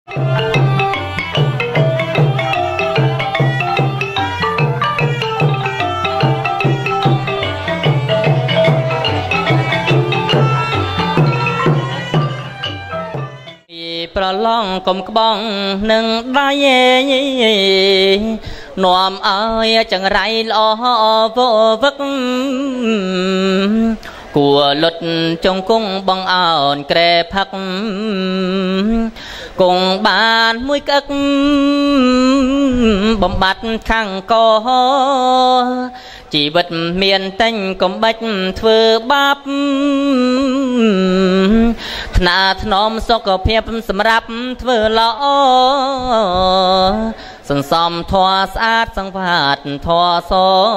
ប្រឡងកុំក្បងនឹងដៃនាំឲ្យចង្រៃល្អវវឹកគួលុតចងគង់បងអោនក្រែផឹកគង់បានមួយក្អឹកបំបត្តិខាងកជីវិតមានតែញកំបាច់ធ្វើបាបថ្នាក់ថ្នមសុខភាពសម្រាប់ធ្វើល្អសន្សំធម៌ស្អាតសង្វាតធម៌ស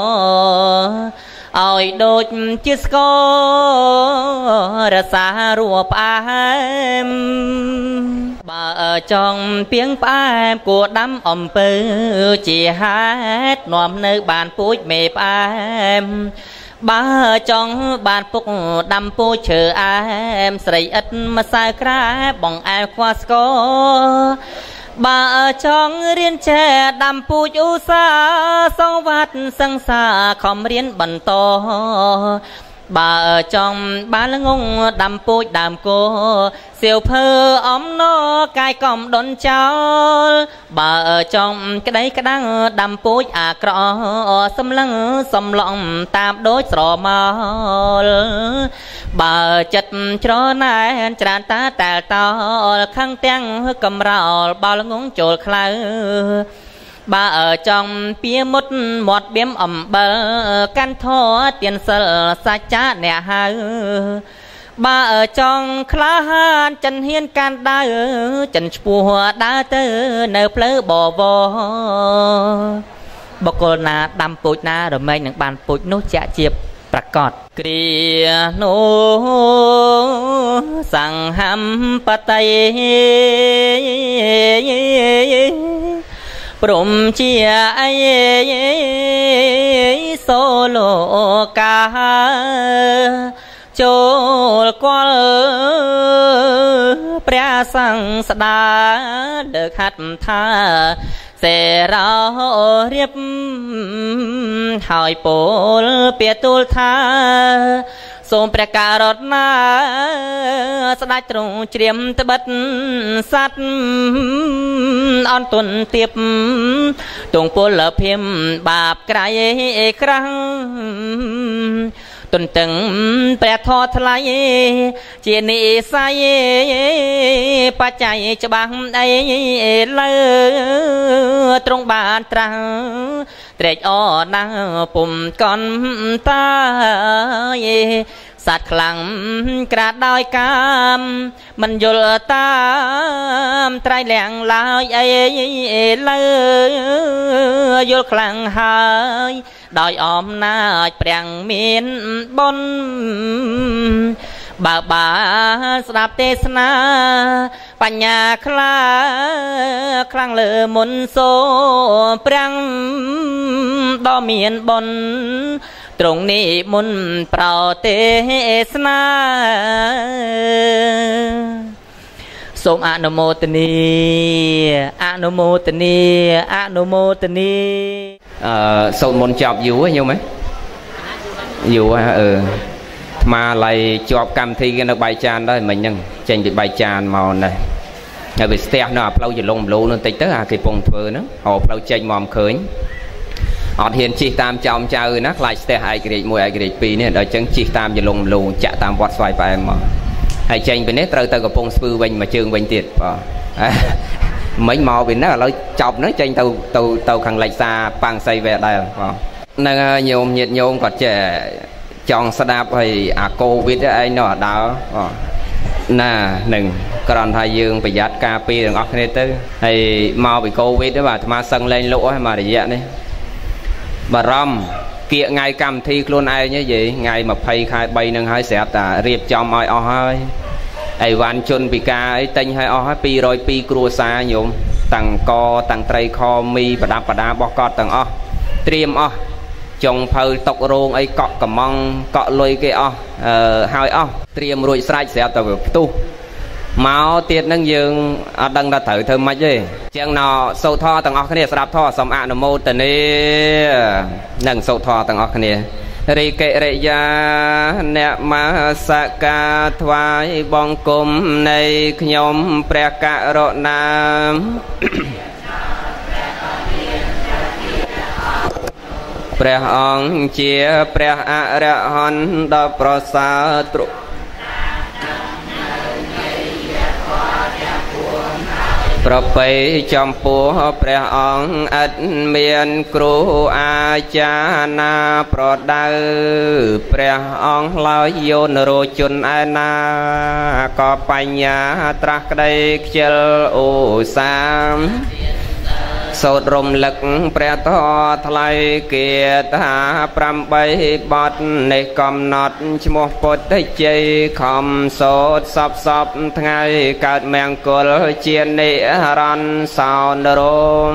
ឲ្យដូចជាស្គររសារួផ្អែមបើចង់ពីងផ្អែមគួរដាំអំពើជាហេតុនាំនៅបានពូជមេផ្អែមបើចង់បានពុកដាំពូជឈើអែមស្រីឥតម្សៅក្រែបងអែមខ្វះស្គរបើចង់រៀនចេះដាំពូជឧស្សាហ៍សង្វាត់សង្សារខំរៀនបន្តបើចង់បានល្ងងដាំពូជដើមគោសៀវភៅអំណកាយកំដុនចោលបើចង់ក្តីក្តាំងដាំពូជអាក្រក់សម្លឹងសំឡងតាមដូចស្រមោលបើចិត្តច្រណែនច្រើនតាតែលតោលខឹងទាំងកំរោលបើល្ងងចូលខ្លៅបើចង់ពៀមុតមាត់បៀមអំបិលកាន់ធរទៀនសិលសច្ចាអ្នកហៅបើចង់ក្លាហានចិនហ៊ានកាន់ដៅចិនឈ្មោះដើរទៅនៅផ្លូវបវបុគ្គលណាដាំពូជណារមែងនឹងបានពូជនោះជាក់ជាប្រកបគ្រានោះសង្ហំបតីព្រមជាអីសូលោកាចូលគល់ព្រះសង្ឃស្ដាលើកហាត់ថាសេរោរៀបហើយពលពាទូលថាសូមព្រះករណាស្ដេចទ្រង់ជ្រាមត្បិតសัตว์អន់ទុនទៀបទងពលភិមបាបក្រៃក្រាំងទុនតឹងព្រះធម៌ថ្លៃជានិស័យបច្ច័យច្បាស់អីលើទ្រង់បានត្រាស់ត្រេកអរណាស់ពុំកន់តាយសត្វខ្លាំងក្រាតដោយកាមមិនយល់តាមត្រៃលៀងឡើយអីលើយល់ខ្លាំងហើយដោយអំណាចព្រះមានបុណ្យបើស្ដាប់ទេសនាបញ្ញាខ្លាំងលើមុនសូព្រះដ៏មានបុណ្យត្រង់នេះមុនប្រទេសនាសូមអនុមោទនាអនុមោទនាអនុមោទនាសូមមុនចប់យូរញោមហ៎យូរថ្មឡៃជាប់កម្មវិធីគេនៅបាយចានដែរមិញហ្នឹងចេញពីបាយចានមកនេះហើយវាស្ទះនៅអាផ្លូវចលងប្លូនោះតិចទៅអាគេពងធ្វើហ្នឹងហៅផ្លូវចេញមកឃើញអត់ហ៊ានជិះតាមចោមចៅណាខ្លាចស្ទះឯករាជ្យ1ឯករាជ្យ2នេះដល់អញ្ចឹងជិះតាមចលងប្លូចាក់តាមវត្តស្វាយផ្អែមមកហើយចេញពីនេះត្រូវទៅកំពង់ស្ពឺវិញមួយជើងវិញទៀតបាទមិញមកពីហ្នឹងឥឡូវចប់ហ្នឹងចេញទៅខាងលិចសាប៉ាំងសីវែដែរបាទហ្នឹងញោមញាតញោមគាត់ចេះចង់ស្ដាប់ហើយអាកូវីដឯងនៅដើរណានឹងគ្រាន់ថាយើងប្រយ័ត្នការពារទាំងអស់គ្នាទៅហើយមកពីកូវីដបាទអាត្មាសឹងលែងលក់ហើយមករយៈនេះបារម្ភគៀកថ្ងៃកម្មវិធីខ្លួនឯងនិយាយថ្ងៃ20ខែ3នឹងហើយស្រាប់តែរៀបចំឲ្យអស់ហើយអីវ៉ាន់ជនពិការអីទិញឲ្យអស់ហើយ202គ្រួសារញោមតាំងកតាំងត្រីខមីប្រដាប់ប្រដាបោះកត់ទាំងអស់ត្រៀមអស់ចុងភៅតុករោងអីកក់កំងកក់លុយគេអស់ហើយអស់ត្រៀមរួចស្រេចស្រាប់តែផ្ទុះ máu tiết nâng dương ở đằng đã thử thơm mạch gì chẳng nào sâu tho tầng ọc này sạp tho xong ạ nó mô tần đi nâng sâu tho tầng ọc này rì kệ rệ ya nẹ ma sa ca thoái bong cung này nhóm pre ca rộ nam pre ong chia pre a re hon đo pro sa trụประไปจอมปัวพระองค์อัดเมียนครูอาจารย์นาโปรดดาพระองค์ลอยโยนโรจุนอาณาก็ปัญญาตรักได้เจลโอสามโสดรมลึกพระทอทลายเกียรติหาปรำใบบอดในกำนดชมปดได้ใจคำโสดสอบสอบทั้งไงเกิดแมงกุลเจียนในรันสาวนรม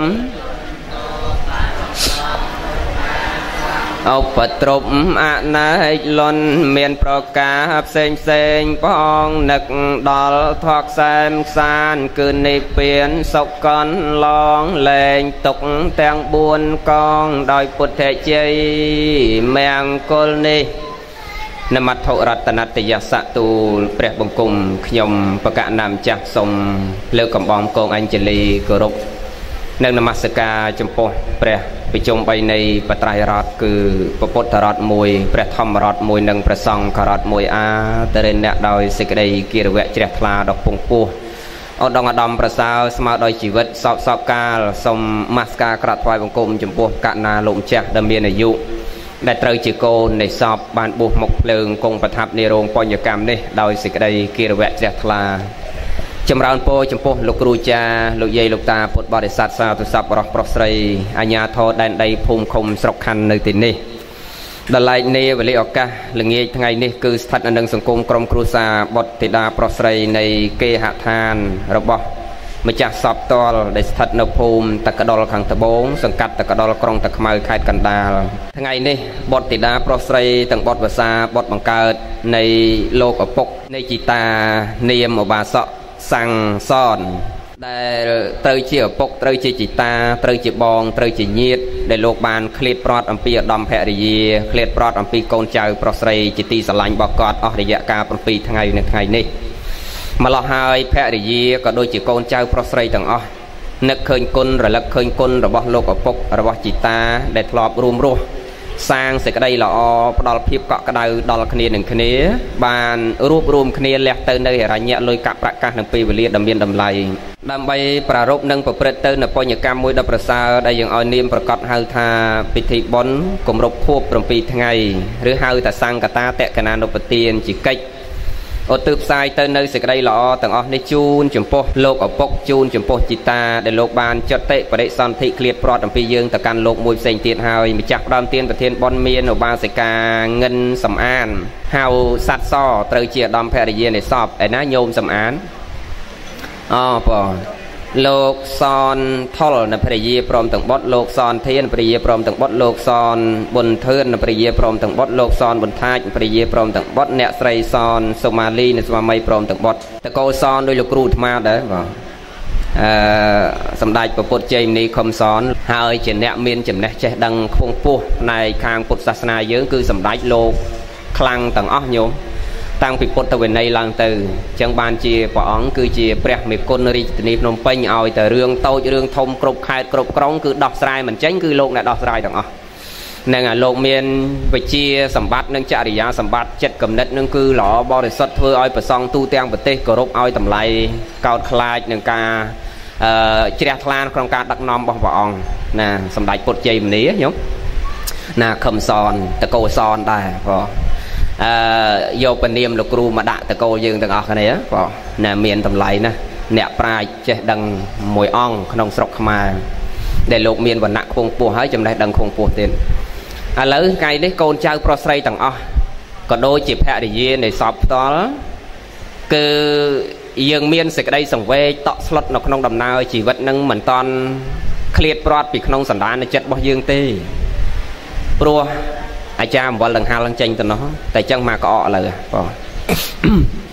เอาปตรมอาณาล้นเมียนประกาศเซ็งเซ็งปองนึกดอลทอกแซมซานคืนในเปลี่ยนศกกันลองแรงตกแตงบุญกองดอยปุถเจยแมงกุลนี่นมัตถุรัตนัตยสะตูเปรียบบังคุมขยมประกาศนำจักสมเลือกกำบองกองอัญเจลีกรุบนักนมัสการจมโปเปรียไปจมไปในปไตรรัตคือพระพุทธรัตมวยพระธรรมรัตมวยนังพระสังฆรัตมวยอาเตเรนเนดอยสิกได้กีรเวชเจริญทลาดอกพงปูเอาดองอดอมประสาวสมาดอยชีวิตสอบสอบกาลสมมัสการกระถวายบังคมจมโปกะนาลมเจดำเมียนอายุได้เตยจิโกในสอบบานบุหมกเพลิงกงประทับในโรงปัญญกรรมนี่โดยสิกได้กีรเวชเจริญทลาจำรานโปจมโปลูกครูจาลูกเยลูกตาพุทธบริษัทสาวตุสับรอกปรสไตรอาญาโทแดนใดภูมิคมสกคันในตินี้ดลายเนวลิออกะหลังเงี้ยทั้งไงนี่คือสถานอันดังสังคมกรมครูซาบทติดาปรสไตรในเกหะทานระบบมาจากสอบตอลได้สถานภูมิตะกดอลขังตะบงสังกัดตะกดอลกรองตะขมายขายกันดาลทั้งไงนี่บทติดาปรสไตรตั้งบทภาษาบทบังเกิดในโลกอปกในจิตาเนียมอบาสสั่งซ่อนได้เตยเชี่ยวปกเตยเชี่ยจิตาเตยเชี่ยบองเตยเชี่ยยีดได้โลกบานเคลียดปลอดอัมพีดอมแพริยีเคลียดปลอดอัมพีโกนเจ้าปรสไตรจิตีสลังบอกกอดออกระยะการอัมพีทั้งไงในทั้งไงนี่มาลอหายแพริยีก็โดยจิโกนเจ้าปรสไตรต่างอ๋อนึกเคยกุนหรือลักเคยกุนระบบโลกอปกระบบจิตาได้ทลอบรวมรูสร้างเสกได้หล่อปลอดพิบเกาะกระไดดอลคเนียหนึ่งคเนียบานรูปรวมคเนียแหลกเตอร์ในอะไรเงี้ยลอยกับประกาศหนึ่งปีเวลีดำเบียนดำไลดำใบปรารบหนึ่งประเตอร์ในปัญญากรรมมวยดับประสาได้ยังเอาเนียมประกอบเฮาธาปิธิบอนกลมรบพวบประปีทั้งไงหรือเฮาแต่สร้างกตาแตะกนานอุปเตียนจิกิอตืบสายเตอร์ในเสกได้หล่อต่างออกในจูนจมโปโลกอปกจูนจมโปจิตาได้โลกบานจัดเตะประเดซอนที่เคลียดปลอดอัมพียืงแต่การโลกมวยเซนเตียนเฮามีจักรดำเตียนประเทศบอลเมียนอบาสิกาเงินสำอานเฮาสัตว์ซ้อเตยเจียดอมแพริเยในสอบไอ้น้าโยมสำอานอ๋อปอโลกซอนทอลในปริเยพร้อมตั้งบดโลกซอนเทียนปริเยพร้อมตั้งบดโลกซอนบนเทินในปริเยพร้อมตั้งบดโลกซอนบนท้ายปริเยพร้อมตั้งบดเนสไรซอนโซมาลีในสมาไม่พร้อมตั้งบดตะโกซอนโดยลูกครูธรรมะเด้อบ่สำได้ประพุทธเจมนี้คำสอนหายเจนเนเมียนเจนเนเจดังคงปูในทางพุทธศาสนาเยอะคือสำได้โลกคลังตั้งอ้อโยมตั้งปิปตะเวนในลังตือจังบานเจียปองคือเจียเปรียบมีคนริจนีพนมเป่งเอาแต่เรื่องโตเรื่องทมกรบขาดกรบกรองคือดอกสายเหมือนเจ้งคือโลกเนี่ยดอกสายต่างอ๋อนั่งโลกเมียนไปเจียสัมบัตินั่งจริยาสัมบัติเจ็ดกำเนิดนั่งคือหล่อบริสุทธิ์เพื่อเอาไปซองตู้เตียงปฏิกรบเอาตำไลเกาคลายหนึ่งกาเจียทลานโครงการดักนอมบ่บ่องนะสำได้ปดเจมนี้ยงนะคำสอนตะโกซอนได้พอโยปนิยมลูกครูมาด่าตะโกยืงต่างออกกันเนี่ยก็เนี่ยเมียนตำไลนะเนี่ยปลายเจดังมวยอ่องขนมสกมาได้โลกเมียนวันนักคงปูให้จำได้ดังคงปูเต็นแล้วไงได้โกนเจ้าโปรไซต่างออกก็โดยจีบแพะได้ยีในสอบตอลคือยังเมียนเสกได้ส่งเวต่อสลดนกขนมดำนาจีวัดนึงเหมือนตอนเคลียดปลอดปีขนมสันดานในเจ็ดบ่ยืงตีปลัวอาจารย์บอกหลังหาหลังเจงตัวเนาะแต่จังมาก็อเลยปอ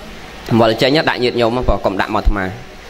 mà là chơi nhất đại nhiệt nhiều mà còn cầm đạm mọt mà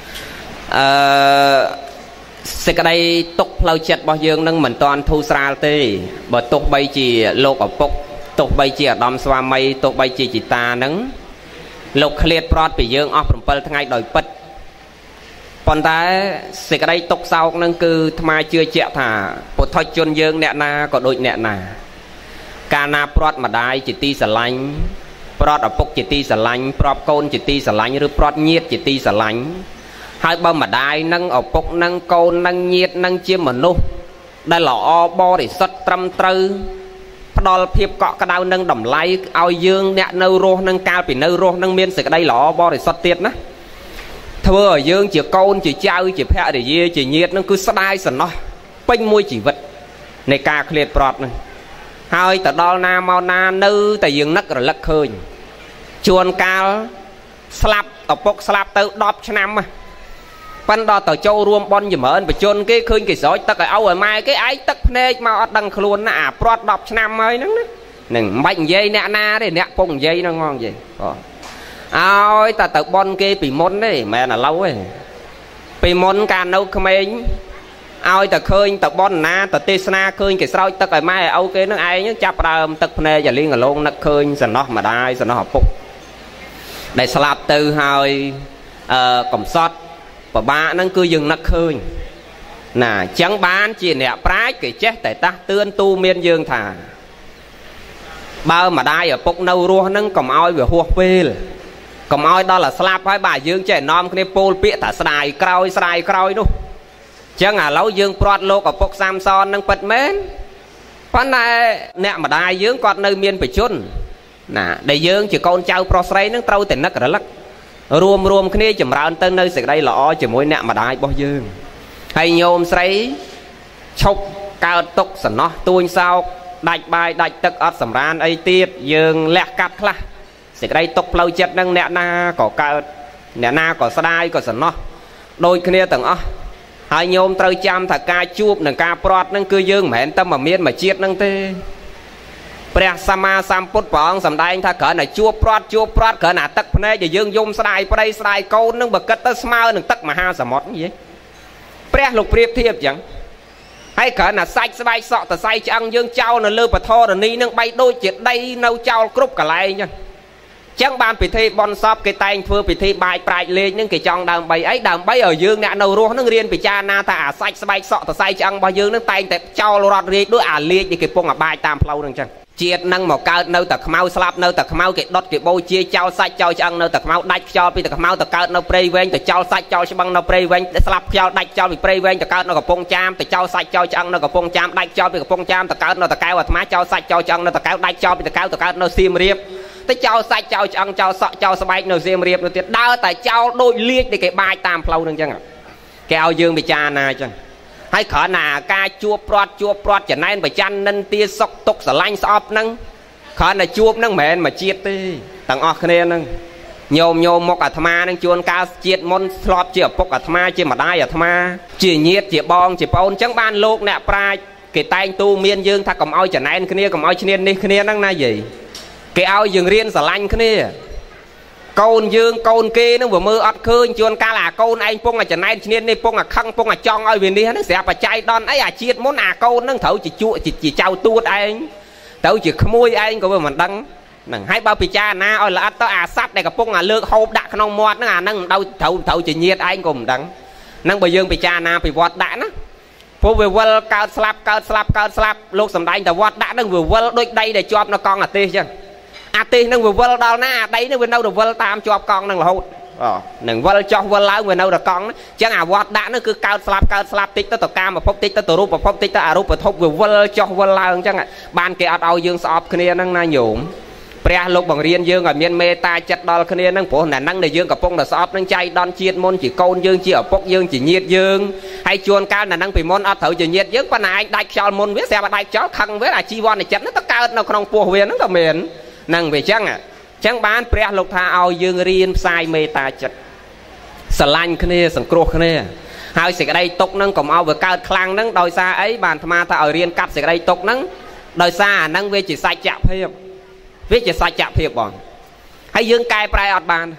sẽ cái đây tục lâu chật bao dương nâng mình toàn thu ra tê bởi tục bay chỉ lột ở bốc tục bay chỉ ở đom xoa mây tục bay chỉ ta nâng lục liệt prot bị dương off from pel ngay đòi bật còn ta sẽ cái đây tục sau nâng cư tham chưa chẹo thả một thôi chôn dương nè na có đôi nè nà cana prot mà đai chỉ ti sờ lạnh prot ở bốc chỉ ti sờ lạnh prot côn chỉ ti sờ lạnh rồi prot nhiệt chỉ ti sờ lạnh hai bao mà đai nâng ở bốc nâng côn nâng nhiệt nâng chiêm mà nô đây là o bo để xuất trăm tư đo phiệp cọ cái đau nâng đầm lay ao dương nè nâu rô nâng cao bị nâu rô nâng miên sự cái đây là o bo để xuất tiết ná thưa ở dương chỉ côn chỉ trao chỉ phe để dê chỉ nhiệt nó cứ sát đai sần nó pênh môi chỉ vật này ca liệt prot này hai tờ đo na mau na nư tờ dương nấc rồi lắc khơi chuồn cao slap ở bốc slap tới đọp cho năm mà phân đo tờ châu ruộng bon gì mở phải chôn cái khơi cái sỏi tắc ở áo ở mai cái ái tắc nê mà đằng luôn à prot đọp cho năm ấy nắng nừng mạnh dây nè na đấy nè pông dây nó ngon gì ôi ta tờ bon kia bị môn đấy mẹ là lâu ấy bị môn can nấu không ấy ôi ta khơi ta bon na ta tê na khơi cái sỏi tắc ở mai âu cái nó ai nhớ chắp ra tắc nê và liên ở luôn nó khơi sần nó mà đai sần nó học phục để slap từ hơi cầm sót và ba nó cứ dừng nó khơi nà chẳng bán chỉ nè prái cái chết tại ta tương tu miên dương thả bao mà đai ở bốc nâu rùa nó cầm oi về hua phê cầm oi đó là slap hai bà dương trẻ nom cái pol bịa thả sài croi đâu chẳng à lâu dương prot lô ở bốc samson nó bật mến con này nè mà đai dương con nơi miên phải chun nà để dương chỉ con trao prosray nó trâu tiền nó cả lắc rùm cái này chầm ra tên nơi sạch đây lọ chỉ mối nè mà đai bao dương hay nhôm sấy chốc cao tốc sẵn nó tuôn sao đạch bài đạch tức ớt sầm ran ấy tiết dương lẹ cắt là sạch đây tốc lâu chất nâng nè na có cao nè na có sai có sẵn nó đôi cái này tầng hai nhôm trâu chăm thật ca chup nâng ca prot nâng cư dương mà hẹn tâm mà miên mà chiết nâng tê Prea sama samput bỏng sầm đai tha cỡ này chua prot cỡ nào tắc này giờ dương dung sai câu nâng bậc cất tới smao nâng tắc mà ha sầm mót gì Prea lục priệp thiệp chẳng hay cỡ nào sai bay sọ tờ sai chăng dương trao nè lơ bờ thô nè ni nâng bay đôi chuyện đây nâu trao cướp cả lại nha chẳng ban bị thi bon shop cái tay phơ bị thi bài prai lên những cái trong đàm bay ở dương nè nâu ruộng nâng riêng bị cha na ta sai bay sọ tờ sai chăng bao dương nâng tay tại trao lọt riêng đối liệt thì cái pong bài tam plau nâng chẳng chiết năng một cao nơi tật mau slap nơi tật mau cái đốt cái bôi chia trao sai trao chăng nơi tật mau đạch trao bị tật mau tật cao nơi prey ven tật trao sai trao cho băng nơi prey ven slap trao đạch trao bị prey ven tật cao nơi gặp pong cham tật trao sai trao chăng nơi gặp pong cham đạch trao bị gặp pong cham tật cao nơi tật cao và má trao sai trao chăng nơi tật cao đạch trao bị tật cao nơi xiêm riệp tật trao sai trao chăng trao sọ trao sờ bay nơi xiêm riệp nơi tiệt đau tại trao đôi liệt để cái bài tam plau nương chăng à keo dương bị cha na chăng hay khở nà ca chua prot trở nên phải chăn nên tia sọc tục sờ lanh sọp nâng khở nà chua nâng mền mà chiết đi tầng ở kia nâng nhôm một thà ma nâng chuồn ca chiết môn slop chỉ ở bốc thà chỉ mà đai thà chỉ nhiệt chỉ bong chỉ pon chẳng ban lục nè prai cái tay tu miên dương tha cầm ao trở nên kia cầm ao trên đi kia nâng na gì cái ao dương riêng sờ lanh kia côn dương côn kia nó vừa mưa ớt khơi chuồn ca là côn anh pong là trở nên trên đi pong là khăng pong là chong ao về đi nó sẽ phải chay đòn ấy chiết món côn nó thấu chỉ chua chỉ trao tuốt anh tao chỉ môi anh có mình đăng nằng hai bao picha na ôi là tao sắt này gặp pung lược hộp đặt không mọt nó nằng đâu thấu chỉ nhiệt anh cùng đăng nằng bây giờ picha na bị vọt đã nó phố về vơ cao slap lúc sầm đánh tao vọt đã nằng vừa vơ đôi đây để cho nó con tê chứ tê nằng vừa vơ đâu na đây nó vừa đâu được vơ tam cho con nằng là hốt nằng vơ cho vơ láo vừa đâu được con chẳng vọt đã nó cứ cao slap tích tao cam mà phốc tích tao rúp mà phốc tích tao rúp mà thốc vừa vơ cho vơ láo chẳng ban kia ao dương sọp kia nằng na nhổm Prea lục bằng riêng dương ở miền meta chặt đo kia nâng phố là năng để dương cả pong là sọp nâng chay đòn chiết môn chỉ côn dương chỉ ở pok dương chỉ nhiệt dương hay chuồn cao là năng bị môn ở thấu chỉ nhiệt dương con này đại cho môn viết xe và đại chó khăng với là chi von này chặt nó tất cao nó không phù huyền nó cả miền năng về chăng chẳng bán Prea lục tha ao dương riêng sai meta chặt sờ lanh kia sừng cua kia hai sự đây tục nâng cầm ao vừa cao khang nâng đôi xa ấy bàn tham ta ở riêng cắt sự đây tục nâng đôi xa nâng về chỉ sai chạm thêm viết chỉ sai chạm thiệp bọn hay dương cài prai ọt bàn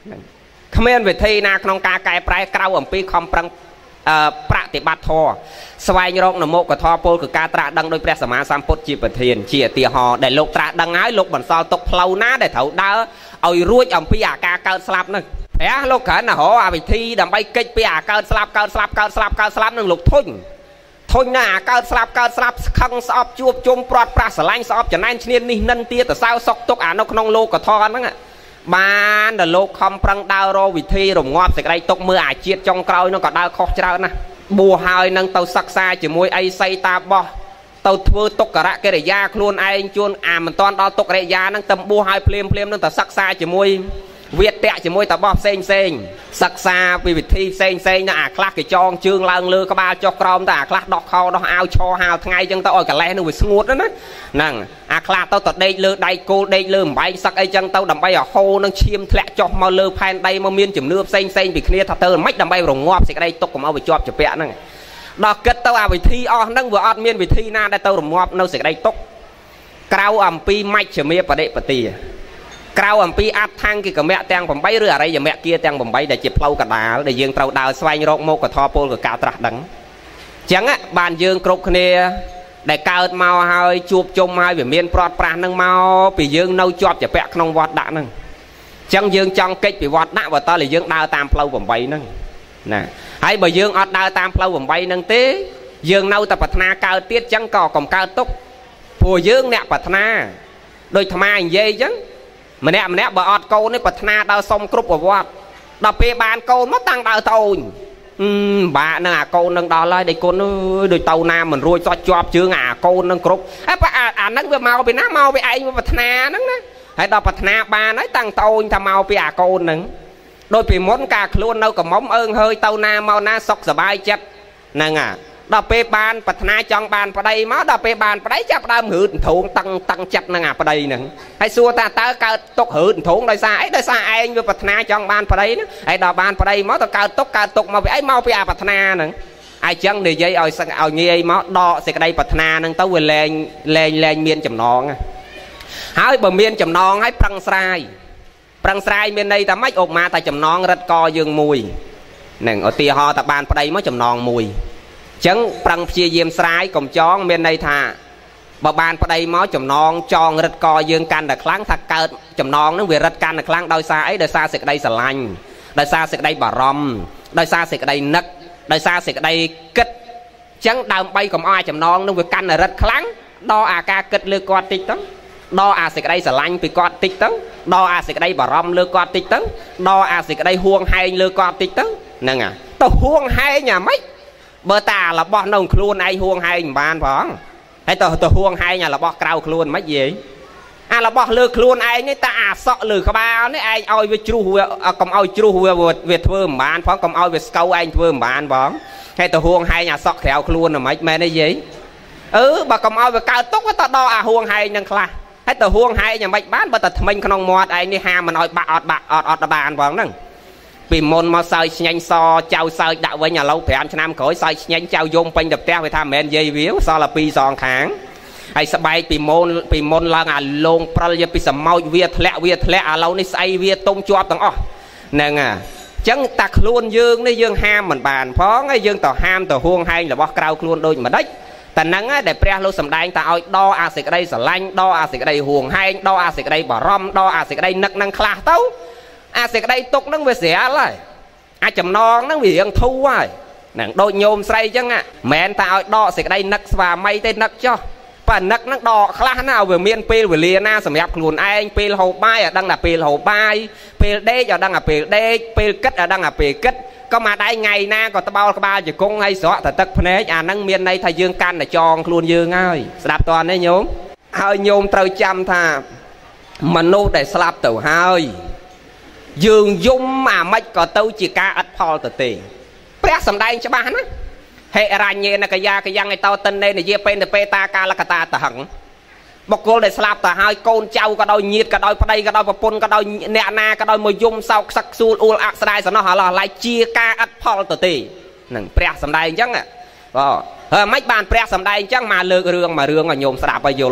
ក្មេនវិធីណាក្នុងការកែប្រែក្រៅអំពីខំប្រឹងប្រតិបត្តិធម៌ស្វែងរកនមោកធម៌ពលគឺការត្រាស់ដឹងដោយព្រះសម្មាសម្ពុទ្ធជាប្រធានជាឧទាហរណ៍ដែលលោកត្រាស់ដឹងហើយលោកបន្សល់ទុកផ្លូវណាដែលត្រូវដើរឲ្យរួចអំពីអាការកើតស្លាប់ហ្នឹងព្រះលោកគ្រាន់តែរកអាវិធីដើម្បីកិច្ចពីអាកើតស្លាប់នឹងលោកធុញណាអាកើតស្លាប់ខឹងស្អប់ជួបជុំព្រាត់ប្រាសស្រឡាញ់ស្អប់ចំណែនឈ្នាននេះនិនទៀតទៅសៅសុកទុកអានៅក្នុងលោកធម៌ហ្នឹងបានដល់លោកខំប្រឹងដើររកវិធីរងាប់សេចក្តីទុកមើលអាជាតិចុងក្រោយនោះក៏ដើរខុសច្រើនណាស់បួសហើយនឹងទៅសិក្សាជាមួយអីសីតាបោះទៅធ្វើទុក្ករកិរិយាខ្លួនឯងជួនមិនតាន់ដល់ទុក្កិរិយាហ្នឹងទៅបួសហើយភ្លាមនឹងទៅសិក្សាជាមួយវាតៈជាមួយតាបោះផ្សេងសិក្សាពីវិធីផ្សេងណាអាខ្លះគេចងជើងឡើងលើក្បាលចុះក្រោមតែអាខ្លះដោះខោដោះអាវឈរហាលថ្ងៃចឹងទៅឲ្យកលេសនោះវាស្ងួតណាហ្នឹងអាខ្លះទៅដេកលើដៃគោលដេកលើអំបែងសឹកអីចឹងទៅដើម្បីឲ្យហូរនឹងឈាមធ្លាក់ចុះមកលើផែនដីមកមានជំនឿផ្សេងពីគ្នាថាទៅមិនដើម្បីរងាប់សេចក្តីទុកកុំឲ្យវាជាប់ជាពាក់ហ្នឹងដល់គិតទៅអាវិធីអស់ហ្នឹងវាអត់មានវិធីណាដែលទៅរងាប់នៅសេចក្តីទុកក្រៅអំពីមជ្ឈិមាបដិបទាក្រៅអំពីអដ្ឋង្គិកមៈទាំង8ឬអរិយមគ្គទាំង8ដែលជាផ្លូវកដាលដែលយើងត្រូវដើរស្វែងរកមោគធម៌ពលគឺការត្រាស់ដឹងអញ្ចឹងបានយើងគ្រប់គ្នាដែលកើតមកហើយជួបជុំហើយវាមានប្រត់ប្រាស់នឹងមកពីយើងនៅជាប់ជាពាក់ក្នុងវត្តដាក់ហ្នឹងអញ្ចឹងយើងចង់កិច្ចពីវត្តដាក់បើតើយើងដើរតាមផ្លូវ8ហ្នឹងណាហើយបើយើងអត់ដើរតាមផ្លូវ8ហ្នឹងទេយើងនៅតែប្រាថ្នាកើតទៀតអញ្ចឹងក៏កុំកើតទុកព្រោះយើងអ្នកប្រាថ្នាដូចអាត្មានិយាយអញ្ចឹងម្នាក់បើអត់កូននេះប្រាថ្នាដល់សុំគ្រប់ប្រវត្តិដល់ពេលបានកូនមកតាំងដើរទៅអូនបាក់នឹងអាកូននឹងដល់ហើយដេកកូនអើយដូចទៅណាមិនរួចសោះជាប់ជើងអាកូននឹងគ្រប់អាហ្នឹងវាមកពីណាមកពីឯងប្រាថ្នាហ្នឹងណាហើយដល់ប្រាថ្នាបានហើយតាំងតូនថាមកពីអាកូនហ្នឹងដូចពីមុនការខ្លួននៅកំមុំអើងហើយទៅណាមកណាសុខសบายចិត្តហ្នឹងដល់ពេលបានប្រាថ្នាចង់បានប្តីមកដល់ពេលបានប្តីចាប់ដើមរឺតធងតឹងចិត្តនឹងអាប្តីហ្នឹងហើយសួរតើកើតទុករឺតធងដោយសារអីដោយសារឯងវាប្រាថ្នាចង់បានប្តីហ្នឹងហើយដល់បានប្តីមកទៅកើតទុកមកពីអីមកពីអាប្រាថ្នាហ្នឹងហើយចឹងនិយាយឲ្យងាយមកដកសេចក្តីប្រាថ្នាហ្នឹងទៅវាលែងមានចំណងហើយបើមានចំណងហើយប្រឹងស្រាយមានន័យថាម៉េចឧបមាថាចំណងរឹតកយើងមួយហ្នឹងឧទាហរណ៍ថាបានប្តីមកចំណងមួយចឹងប្រឹងព្យាយាមស្រាយកុំចងមានន័យថាបើបានប្តីមកចំណងចងរឹតកយើងកាន់តែខ្លាំងថាកើតចំណងហ្នឹងវារឹតកាន់តែខ្លាំងដោយសារអីដោយសារសេចក្តីស្រឡាញ់ដោយសារសេចក្តីបារម្ភដោយសារសេចក្តីនឹកដោយសារសេចក្តីគិតចឹងដើម្បីកុំឲ្យចំណងហ្នឹងវាកាន់តែរឹតខ្លាំងដល់អាការគិតលើគាត់តិចទៅដល់អាសេចក្តីស្រឡាញ់ពីគាត់តិចទៅដល់អាសេចក្តីបារម្ភលើគាត់តិចទៅដល់អាសេចក្តីហួងហែងលើគាត់តិចទៅហ្នឹងទៅហួងហែងអាម៉េចបើតារបស់នៅខ្លួនឯងហួងហែងមិនបានផងហើយទៅហួងហែងអារបស់ក្រៅខ្លួនមិនយេអារបស់លើខ្លួនឯងនេះតាអាសក់លើក្បាលនេះឯងឲ្យវាជ្រុះកុំឲ្យជ្រុះវាធ្វើមិនបានផងកុំឲ្យវាស្កូវឯងធ្វើមិនបានផងហើយទៅហួងហែងអាសក់ក្រៅខ្លួនមិនមែនទេយេបើកុំឲ្យវាកើតទុកទៅដល់អាហួងហែងនឹងខ្លះហើយទៅហួងហែងយ៉ាងម៉េចបានបើតែថ្មិញក្នុងមាត់ឯងនេះហាមិនឲ្យបាក់អត់បានផងហ្នឹងពីមុនមកសើចស្ញែងសចៅសើចដាក់វិញឥឡូវ5ឆ្នាំក្រោយសើចស្ញែងចៅយំពេញទៅផ្ទះវាថាមិនមែននិយាយវាសល់តែ2សងខាងហើយស្បែកពីមុនឡើងអាលងព្រិលយកពីសម្ោចវាធ្លាក់ឥឡូវនេះស្អីវាទុំជាប់ទាំងអស់ហ្នឹងអញ្ចឹងតាខ្លួនយើងនេះយើងហាមមិនបានផងហើយយើងទៅហាមទៅហួងហែងរបស់ក្រៅខ្លួនដូចម្ដេចតែហ្នឹងដែលព្រះលោកសម្ដែងថាឲ្យដកអាសេចក្តីស្រឡាញ់ដកអាសេចក្តីហួងហែងដកអាសេចក្តីបារម្ភដកអាសេចក្តីនឹកនឹងខ្លះទៅអាសេចក្តីទុកហ្នឹងវាស្រាលហើយអាចចំណងហ្នឹងវារៀងធូរហើយហ្នឹងដូចញោមស្រីអញ្ចឹងមិនមែនតែឲ្យដកសេចក្តីនឹកស្វាមីទេនឹកចុះប៉ានឹកហ្នឹងដកខ្លះណាឲ្យវាមានពេលវេលាណាសម្រាប់ខ្លួនឯងពេលហូបបាយឲ្យដឹងថាពេលហូបបាយពេលដេកឲ្យដឹងថាពេលដេកពេលគិតឲ្យដឹងថាពេលគិតក៏មកដៃថ្ងៃណាក៏ត្បោលក្បាលជង្គង់ហើយស្រក់តែទឹកភ្នែកអាហ្នឹងមានន័យថាយើងកាន់តែចងខ្លួនយើងហើយស្ដាប់តើនេះញោមហើយញោមត្រូវចាំថាមនុស្សដែលស្លាប់ទៅហើយយើងយំអាម៉េចក៏ទៅជាការអត់ផលទៅទេព្រះសម្ដែងច្បាស់ណាហេរញ្ញេនកយាកយ៉ាងឯតោតិននេនិយាពេនទៅពេតាកាលកតាតហឹងបុគ្គលដែលស្លាប់ទៅហើយកូនចៅក៏ដោយញាតិក៏ដោយប្តីក៏ដោយប្រពន្ធក៏ដោយអ្នកណាក៏ដោយមកយំសោកខ្សឹកខ្សួលអួលអាក់ស្ដាយសំណោះអាឡោះឡៃជាការអត់ផលទៅទេហ្នឹងព្រះសម្ដែងអញ្ចឹងហើយមិនបានព្រះសម្ដែងអញ្ចឹងមកលើករឿងឲ្យញោមស្ដាប់ឲ្យយល់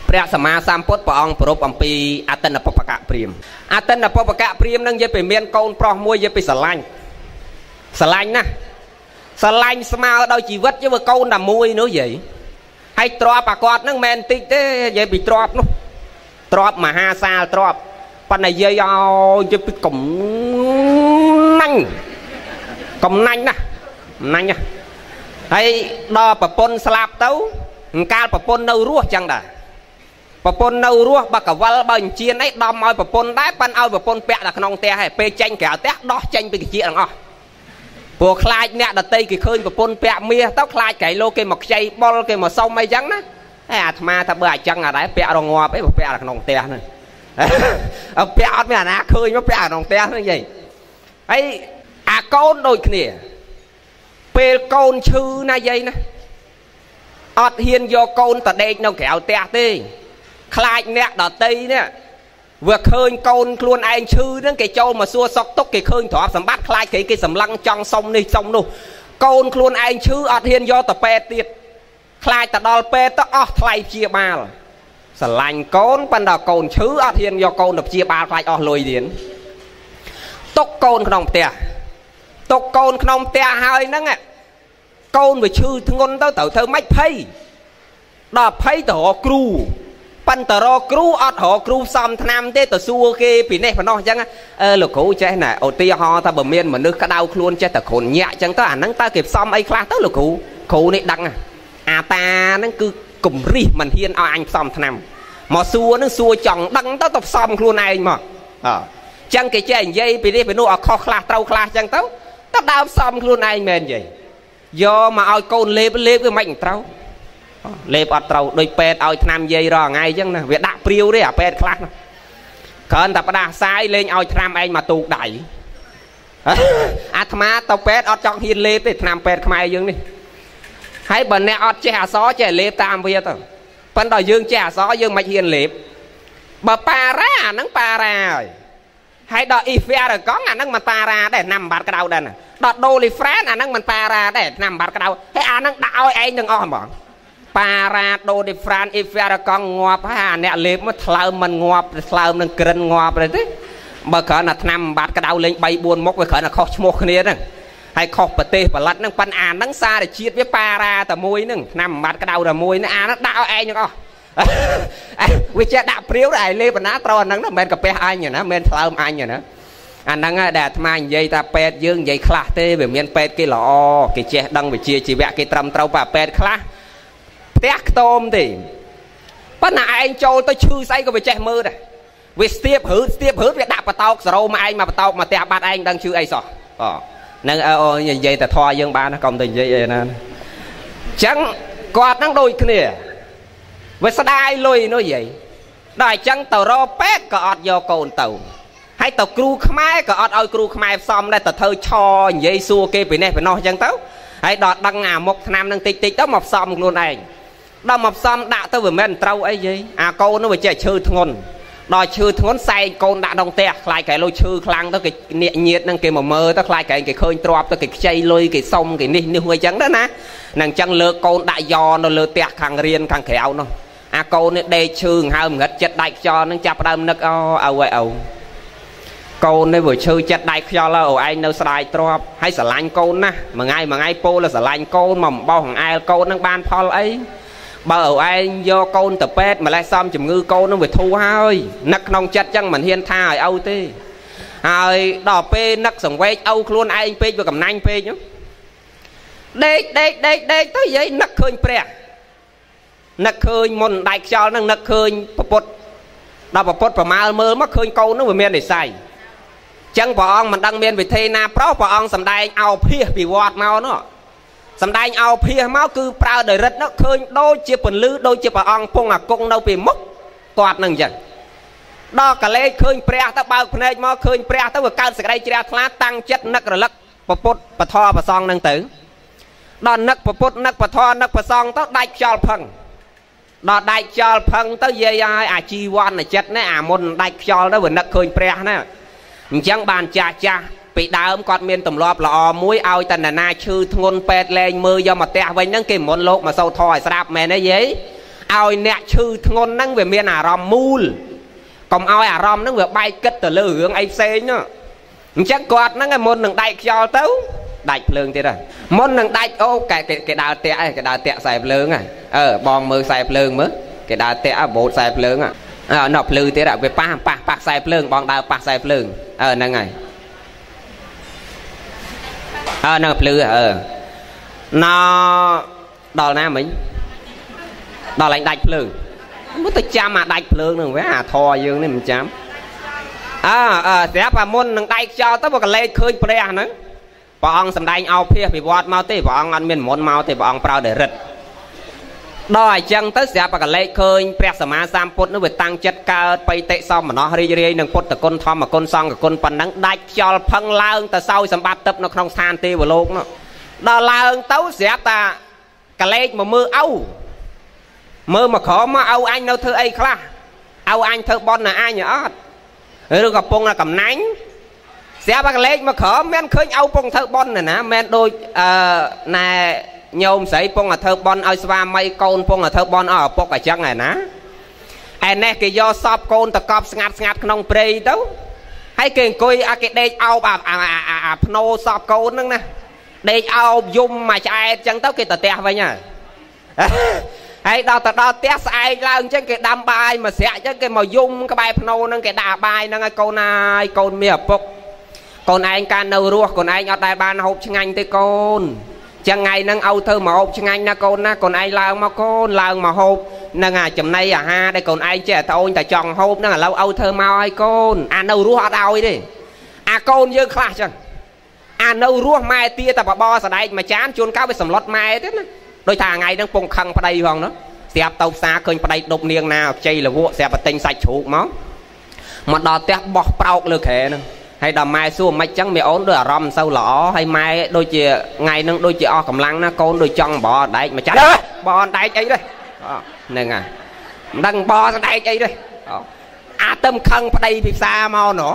ព្រះសម្មាសម្ពុទ្ធព្រះអង្គប្រពអំពីអតិនបពកៈព្រាហ្មណ៍អតិនបពកៈព្រាហ្មណ៍នឹងនិយាយពីមានកូនប្រុសមួយនិយាយពីស្រឡាញ់ណាស្រឡាញ់ស្មើដោយជីវិតយកកូនតែមួយនោះយាយហើយទ្របអាគាត់នឹងមិនតិចទេនិយាយពីទ្របនោះទ្របមហាសាលទ្របប៉ុន្តែនិយាយឲ្យនិយាយពីកំណាញ់ណាហើយដល់ប្រពន្ធស្លាប់ទៅកាលប្រពន្ធនៅរស់ចឹងដែរប្រពន្ធនៅរស់បើកវលបើអញ្ជៀនអីដំឲ្យប្រពន្ធដែរប៉ិនឲ្យប្រពន្ធពាក់តែក្នុងផ្ទះហើយពេលចេញក្រៅផ្ទះដោះចេញពីកាជាទាំងអស់ព្រោះខ្លាចអ្នកដតីគេឃើញប្រពន្ធពាក់មាសទៅខ្លាចក្រៃលោកគេមកខ្ចីបុលគេមកសុំអីចឹងណាហើយអាត្មាថាបើអញ្ចឹងអត់ដែរពាក់រងាប់អីបើពាក់តែក្នុងផ្ទះហ្នឹងពាក់អត់មានអាណាឃើញមកពាក់ក្នុងផ្ទះហ្នឹងយាយហើយអាកូនដូចគ្នាពេលកូនឈឺណាយាយណាអត់ហ៊ានយកកូនទៅដេកនៅក្រៅផ្ទះទេខ្លាចអ្នកដតីនេះវាឃើញកូនខ្លួនឯងឈឺហ្នឹងគេចូលមកសួរសុខទុក្ខគេឃើញទ្រព្យសម្បត្តិខ្លាចគេសម្លឹងចង់សុំនេះសុំនោះកូនខ្លួនឯងឈឺអត់ហ៊ានយកទៅពេទ្យទៀតខ្លាចទៅដល់ពេទ្យទៅអស់ថ្លៃព្យាបាលស្រឡាញ់កូនប៉ុន្តែកូនឈឺអត់ហ៊ានយកកូនទៅព្យាបាលខ្លាចអស់លុយទៀតទុកកូនក្នុងផ្ទះហើយហ្នឹងកូនវាឈឺធ្ងន់ទៅត្រូវធ្វើម៉េចភ័យដល់ភ័យទៅរកគ្រូប៉ុន្តែរកគ្រូអត់រកគ្រូសំថ្នាំទេទៅសួរគេពីនេះប៉ុណ្ណោះអញ្ចឹងលោកគ្រូចេះណាឧទាហរណ៍ថាបើមានមនុស្សក្តៅខ្លួនចេះតែគ្រុនញាក់អញ្ចឹងទៅអាហ្នឹងតើគេផ្សំអីខ្លះទៅលោកគ្រូនេះដឹងអាតាហ្នឹងគឺគំរិះមិនហ៊ានឲ្យអញផ្សំថ្នាំមកសួរនឹងសួរចង់ដឹងទៅផ្សំខ្លួនឯងមកអញ្ចឹងគេចេះនិយាយពីនេះពីនោះឲ្យខុសខ្លះត្រូវខ្លះអញ្ចឹងទៅដើមផ្សំខ្លួនឯងមែននិយាយយកមកឲ្យកូនលេបវាមិនត្រូវលេបអត់ត្រូវដូចពេទ្យឲ្យថ្នាំយាយរាល់ថ្ងៃអញ្ចឹងណាវាដាក់ព្រាវទេអាពេទ្យខ្លះគ្រាន់តែផ្ដាសាយលេងឲ្យថ្នាំឯងមកទូកដៃអាត្មាទៅពេទ្យអត់ចង់ហ៊ានលេបទេថ្នាំពេទ្យខ្មែរយើងនេះហើយបើអ្នកអត់ចេះអសរចេះលេបតាមវាទៅប៉ុន្តែយើងចេះអសរយើងមិនហ៊ានលេបបើប៉ារ៉ាអាហ្នឹងប៉ារ៉ាហើយដល់អ៊ីហ្វែរកង់អាហ្នឹងមិនប៉ារ៉ាដែរណាំបាត់ក្តៅដែរណាដល់ដូលីហ្វ្រ៉ានអាហ្នឹងមិនប៉ារ៉ាដែរណាំបាត់ក្តៅហើយអាហ្នឹងដាក់ឲ្យឯងទាំងអស់ហ្មងប៉ារ៉ាដូលីហ្វ្រានអ៊ីហ្វែរកង់ងាប់ហើយអាអ្នកលេបមកថ្លើមមិនងាប់ថ្លើមនឹងក្រិនងាប់ទេបើគ្រាន់តែថ្នាំបាត់ក្តៅលេង 3-4 មុខវាគ្រាន់តែខុសឈ្មោះគ្នាហ្នឹងហើយខុសប្រទេសផលិតហ្នឹងប៉ិនអាហ្នឹងសារជាតិវាប៉ារ៉ាតែមួយហ្នឹងថ្នាំបាត់ក្តៅតែមួយហ្នឹងអាហ្នឹងដាក់ឲ្យឯងទាំងអស់វាចេះដាក់ព្រាវដែរឯលេបណាត្រូវអាហ្នឹងមិនមែនកាពះអញណាមិនមែនថ្លើមអញណាអាហ្នឹងដែលអាត្មានិយាយថាពេទ្យយើងនិយាយខ្លះទេវាមានពេទ្យគេល្អគេចេះដឹងវិជ្ជាជីវៈគេត្រឹមត្រូវប៉ាពេទ្យខ្លះផ្ទះខ្ទមទេប៉ុន្តែឯងចូលទៅឈឺស្អីក៏វាចេះមើលដែរវាស្ទាបរឺតវាដាក់បតោកសរោមកឯងមកបតោកមកផ្ទះបាត់ឯងដឹងឈឺអីសោះហ្នឹងនិយាយតែធွာយើងបានណាកុំទៅនិយាយអីណាអញ្ចឹងគាត់ហ្នឹងដូចគ្នាវាស្ដាយលុយនោះយាយដល់អញ្ចឹងទៅរកពេទ្យក៏អត់យកកូនទៅហើយទៅគ្រូខ្មែរក៏អត់ឲ្យគ្រូខ្មែរផ្សំដែរទៅធ្វើឆនិយាយសួរគេពីនេះពីនោះអញ្ចឹងទៅហើយដល់ដឹងអាមុខថ្នាំនឹងតិចទៅមកផ្សំខ្លួនឯងដល់មកផ្សំដាក់ទៅវាមិនត្រូវអីយាយអាកូននោះវាចេះឈឺធ្ងន់ដល់ឈឺធ្ងន់សែងកូនដាក់ក្នុងផ្ទះខ្លាចកែលុយឈឺខ្លាំងទៅគេញាក់ញៀតនឹងគេមកមើលទៅខ្លាចកែគេឃើញទ្របទៅគេខ្ចីលុយគេសុំគេនេះអញ្ចឹងទៅណានឹងអញ្ចឹងលើកូនដាក់យ៉នៅលើផ្ទះខាងរៀនខាងក្រៅនោះអាកូននេះដេកឈឺហើមងឹតចិត្តដាច់ខ្យល់នឹងចាប់ដើមនឹកអូកូននេះវាឈឺចិត្តដាច់ខ្យល់អូឯងនៅស្ដាយទ្របហើយស្រឡាញ់កូនណាមួយថ្ងៃពោលស្រឡាញ់កូនមកបោះអង្អែលកូននឹងបានផលអីបើអូឯងយកកូនទៅពេទ្យម្លេះសំជំងឺកូននឹងវាធូរហើយនឹកក្នុងចិត្តចឹងមិនហ៊ានថាឲ្យអូទេហើយដល់ពេលនឹកសង្វេកអូខ្លួនឯងពេកវាកំណាញ់ពេកដេកទៅយាយនឹកឃើញព្រះនឹកឃើញមុនដាច់ខ្យល់នឹងនឹកឃើញប្រពុតដល់ប្រពុតប្រមាលមើលមកឃើញកូននឹងវាមាននិស័យចឹងព្រះអង្គមិនដឹងមានវិធីណាប្រុសព្រះអង្គសម្ដែងអោភាសពីវត្តមកនោះសម្ដែងអោភាសមកគឺប្រើដោយរិទ្ធនោះឃើញដូចជាពន្លឺដូចជាព្រះអង្គពងអាគង់នៅពីមុខគាត់នឹងចឹងដល់កលេចឃើញព្រះទៅបើកភ្នែកមកឃើញព្រះទៅវាកើតសេចក្តីជ្រះថ្លាតាំងចិត្តនឹករលឹកប្រពុតពធប្រសងនឹងទៅដល់នឹកប្រពុតនឹកពធនឹកប្រសងទៅដាច់ខ្យល់ផឹងដល់ដាច់ខ្យល់ផឹងទៅយាយឲ្យអាជីវ័នចិត្តណាអាមុនដាច់ខ្យល់ទៅវានឹកឃើញព្រះណាអញ្ចឹងបានចាស់ពីដើមគាត់មានទម្លាប់ល្អមួយឲ្យតណ្ណាឈឺធ្ងន់ពេទ្យលែងមើលយកមកផ្ទះវិញហ្នឹងគេមិនមុនលោកមកសូត្រធរឲ្យស្រាប់មែនទេយាយ ao nẹt chư ngon năng về miền Aram mul còn ao Aram năng về bay kết từ lư hướng ai xe nhá chắc quạt năng cái môn đừng đại cho tấu đại lương thế rồi môn đừng đại ô cái đào tẹt xài lương à bòn mưa xài lương mới cái đào tẹt bộ xài lương nộp lư thế rồi về pa xài lương bòn đào pa xài lương năng này nộp lư nó đò nam mình đò lạnh đại lương muốn tôi chăm mà đại lương đừng với thò dương này mình chăm sẽ và môn đừng đại cho tới một cái lê khơi pre nữa bọn sầm đai ao phía bị vọt mau tê bọn ăn miên môn mau tê bọn prao để rực đòi chân tới sẽ và cái lê khơi pre sầm ma sam put nó về tăng chất cao bay tệ sau mà nó ri đừng put từ con thom mà con song cái con pan nắng đại cho phăng lao từ sau sầm bát tập nó không san tê vào lốp nó đò lao tấu sẽ ta cái lê mà mưa âu mưa mà khó mà âu anh đâu thưa ấy khla âu anh thưa bon là ai nhở rồi gặp pong là cầm nánh sẽ bác lấy mà khở men khơi âu pong thơ bon này nè men đôi nè nhôm sấy pong là thơ bon ơi sva mây con pong là thơ bon ở pok cả chân này nè anh nè cái do sop con ta cọp ngạt nông prey đâu hay kêu coi cái đây âu pno sop con nữa nè đây âu dung mà chạy chân tao cái tờ tè vậy nhá hay đào test aiឡើងចឹងគេដាំបាយមកស្រាក់ចឹងគេមកយំក្បែរភ្នោហ្នឹងគេដាក់បាយហ្នឹងឲ្យកូនណាយកូនមានឪពុកកូនឯងកាលនៅរស់កូនឯងអត់ដែលបានហូបឆ្ងាញ់ទេកូនចឹងថ្ងៃហ្នឹងឲ្យធ្វើមកហូបឆ្ងាញ់ណាកូនណាកូនឯងឡើងមកកូនឡើងមកហូបហ្នឹងចំណីអាហារដែលកូនឯងចេះតែអូនតែចង់ហូបហ្នឹងឥឡូវឲ្យធ្វើមកឲ្យកូនអានៅរស់អត់ឲ្យទេអាកូនយើងខ្លះចឹងអានៅរស់ម៉ែទាតែបបសដែកមួយចានជួនកាលវាសម្លុតម៉ែទេណាដោយថាថ្ងៃហ្នឹងពងខឹងប្តីផងណាស្រាប់ទៅផ្សារឃើញប្តីដប់នាងណាខ្ចីលវក់ស្រាប់តែទិញសាច់ជ្រូកមកដល់ផ្ទះបោះប្រោកលើខែហ្នឹងហើយដល់ម៉ែសួរមិនចឹងមេអូនដូចអារម្មណ៍សូវល្អហើយម៉ែដូចជាថ្ងៃហ្នឹងដូចជាអស់កម្លាំងណាកូនដូចចង់បអដែកមកចាស់បអដែកអីទេហ្នឹងហើយមិនដឹងបអដែកអីទេអាទៅខឹងប្តីពីផ្សារមកណោះ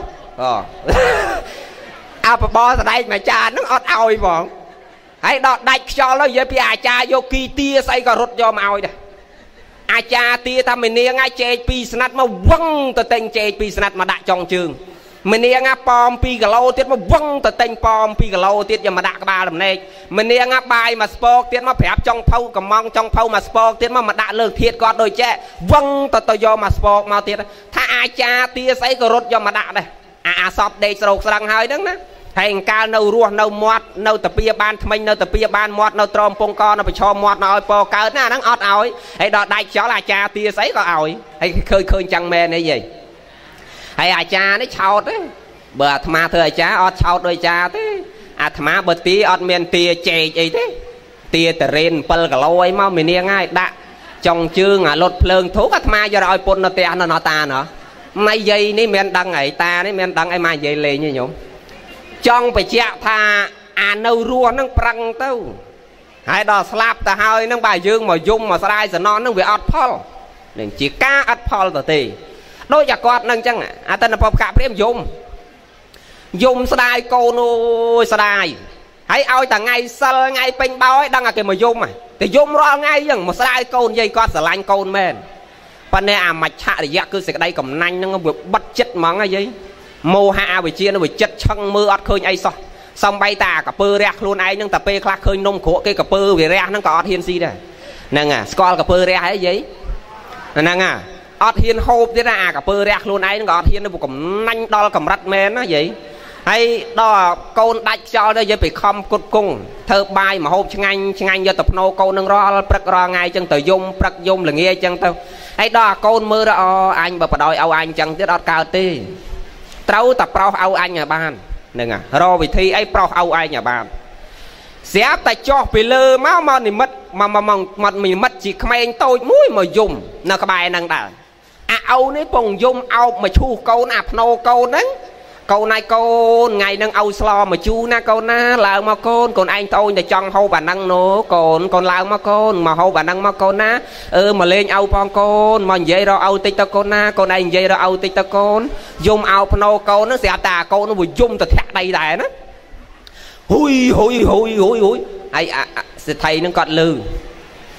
អាបអដែកមកចាស់ហ្នឹងអត់ឲ្យបងហើយដល់ដាច់ខ្យល់ទៅនិយាយពីអាចារ្យយកគីទាស្អីក៏រត់យកមកឲ្យដែរអាចារ្យទាថាមេនាងចេក2ស្និតមកវឹងទៅទិញចេក2ស្និតមកដាក់ចុងជើងមេនាងប៉ម2គីឡូទៀតមកវឹងទៅទិញប៉ម2គីឡូទៀតយកមកដាក់ក្បាលដំណេកមេនាងបាយមកស្ពកទៀតមកប្រាប់ចុងភៅកំងចុងភៅមកស្ពកទៀតមកដាក់លើកធាតគាត់ដូចចេះវឹងទៅយកមកស្ពកមកទៀតថាអាចារ្យទាស្អីក៏រត់យកមកដាក់ដែរអាសពដេកស្រោកស្រឹងហើយហ្នឹងណាហើយកាលនៅរស់នៅមាត់នៅតាពីបានថ្មិញនៅតាពីបានមាត់នៅត្រមពងកនៅប្រឈមមាត់មកឲ្យពកើតណាហ្នឹងអត់ឲ្យហើយដល់ដាច់ខ្យល់អាចារ្យទាស្អីក៏ឲ្យហើយឃើញចឹងមែនទេយាយហើយអាចារ្យនេះឆោតទេបើអាត្មាធ្វើអាចារ្យអត់ឆោតដោយអាចារ្យទេអាត្មាបើទាអត់មានទាចេកអីទេទាតរេន7គីឡូអីមកមាននាងហើយដាក់ចុងជើងអាលុតភ្លើងធូបអាត្មាយកឲ្យពុននៅផ្ទះនៅណតាណោះម៉ៃយាយនេះមិនដឹងហើយតានេះមិនដឹងអីមកនិយាយលេងទេញោមចង់បញ្ជាក់ថាអានៅរស់ហ្នឹងប្រឹងទៅហើយដល់ស្លាប់ទៅហើយហ្នឹងបើយើងមកយំមកស្រាយសំណនហ្នឹងវាអត់ផលនឹងជាការអត់ផលទៅទេដូចតែគាត់ហ្នឹងអញ្ចឹងអាទិនពពកព្រាមយំស្ដាយកូនអូយស្ដាយហើយឲ្យតែថ្ងៃសិលថ្ងៃពេញបោឲ្យដឹងតែគេមកយំតែយំរាល់ថ្ងៃអញ្ចឹងមកស្ដាយកូននិយាយគាត់ស្រឡាញ់កូនមែនប៉ុន្តែអាមច្ឆរិយៈគឺសេចក្តីកំណាញ់ហ្នឹងវាបិទចិត្តហ្មងហីយាយមោហៈអវិជ្ជានឹងវាចិត្តឆឹងមើលអត់ឃើញអីសោះសំបីតាកពើរះខ្លួនឯងហ្នឹងតែពេលខ្លះឃើញនំគ្រក់គេកពើវារះហ្នឹងក៏អត់ហ៊ានស៊ីដែរហ្នឹងស្គាល់កពើរះអីយាយហ្នឹងអត់ហ៊ានហូបទៀតណាអាកពើរះខ្លួនឯងហ្នឹងក៏អត់ហ៊ានទៅកំណាញ់ដល់កម្រិតមែនណាយាយហើយដល់កូនដាច់ខ្យល់ទៅយាយไปខំគុតគង់ធ្វើបាយមកហូបឆ្ងាញ់យកទៅភ្នោកូននឹងរាល់ព្រឹករាល់ថ្ងៃអញ្ចឹងទៅយំព្រឹកយំល្ងាចអញ្ចឹងទៅហើយដល់អាកូនមើលទៅអញបើបដ ாய் ឲ្យអញអញ្ចឹងទៀតអត់កើតទេត្រូវតែប្រោសឲ្យអញឲ្យបានហ្នឹងរកវិធីអីប្រោសឲ្យឯងឲ្យបានស្រាប់តែចោះពីលើមកនិមិត្តមកនិមិត្តជាក្មេងតូចមួយមកយំនៅក្បែរហ្នឹងដែរអាឪនេះពងយំអោបមកឈូសកូនអាភ្នោកូនហ្នឹងកូនឯងកូនថ្ងៃហ្នឹងឲ្យស្លមកជូរណាកូនណាឡើងមកកូនឯងតូចតែចង់ហូបអាហ្នឹងណូកូនឡើងមកកូនមកហូបអាហ្នឹងមកកូនណាមកលេងឪផងកូនមកនិយាយរកឪតិចទៅកូនណាកូនឯងនិយាយរកឪតិចទៅកូនយំអោបភ្នោកូនហ្នឹងស្រាប់តែកូននោះវាយំទៅធាក់ដីដែរណាហ៊ុយហើយសេដ្ឋីហ្នឹងគាត់លឺ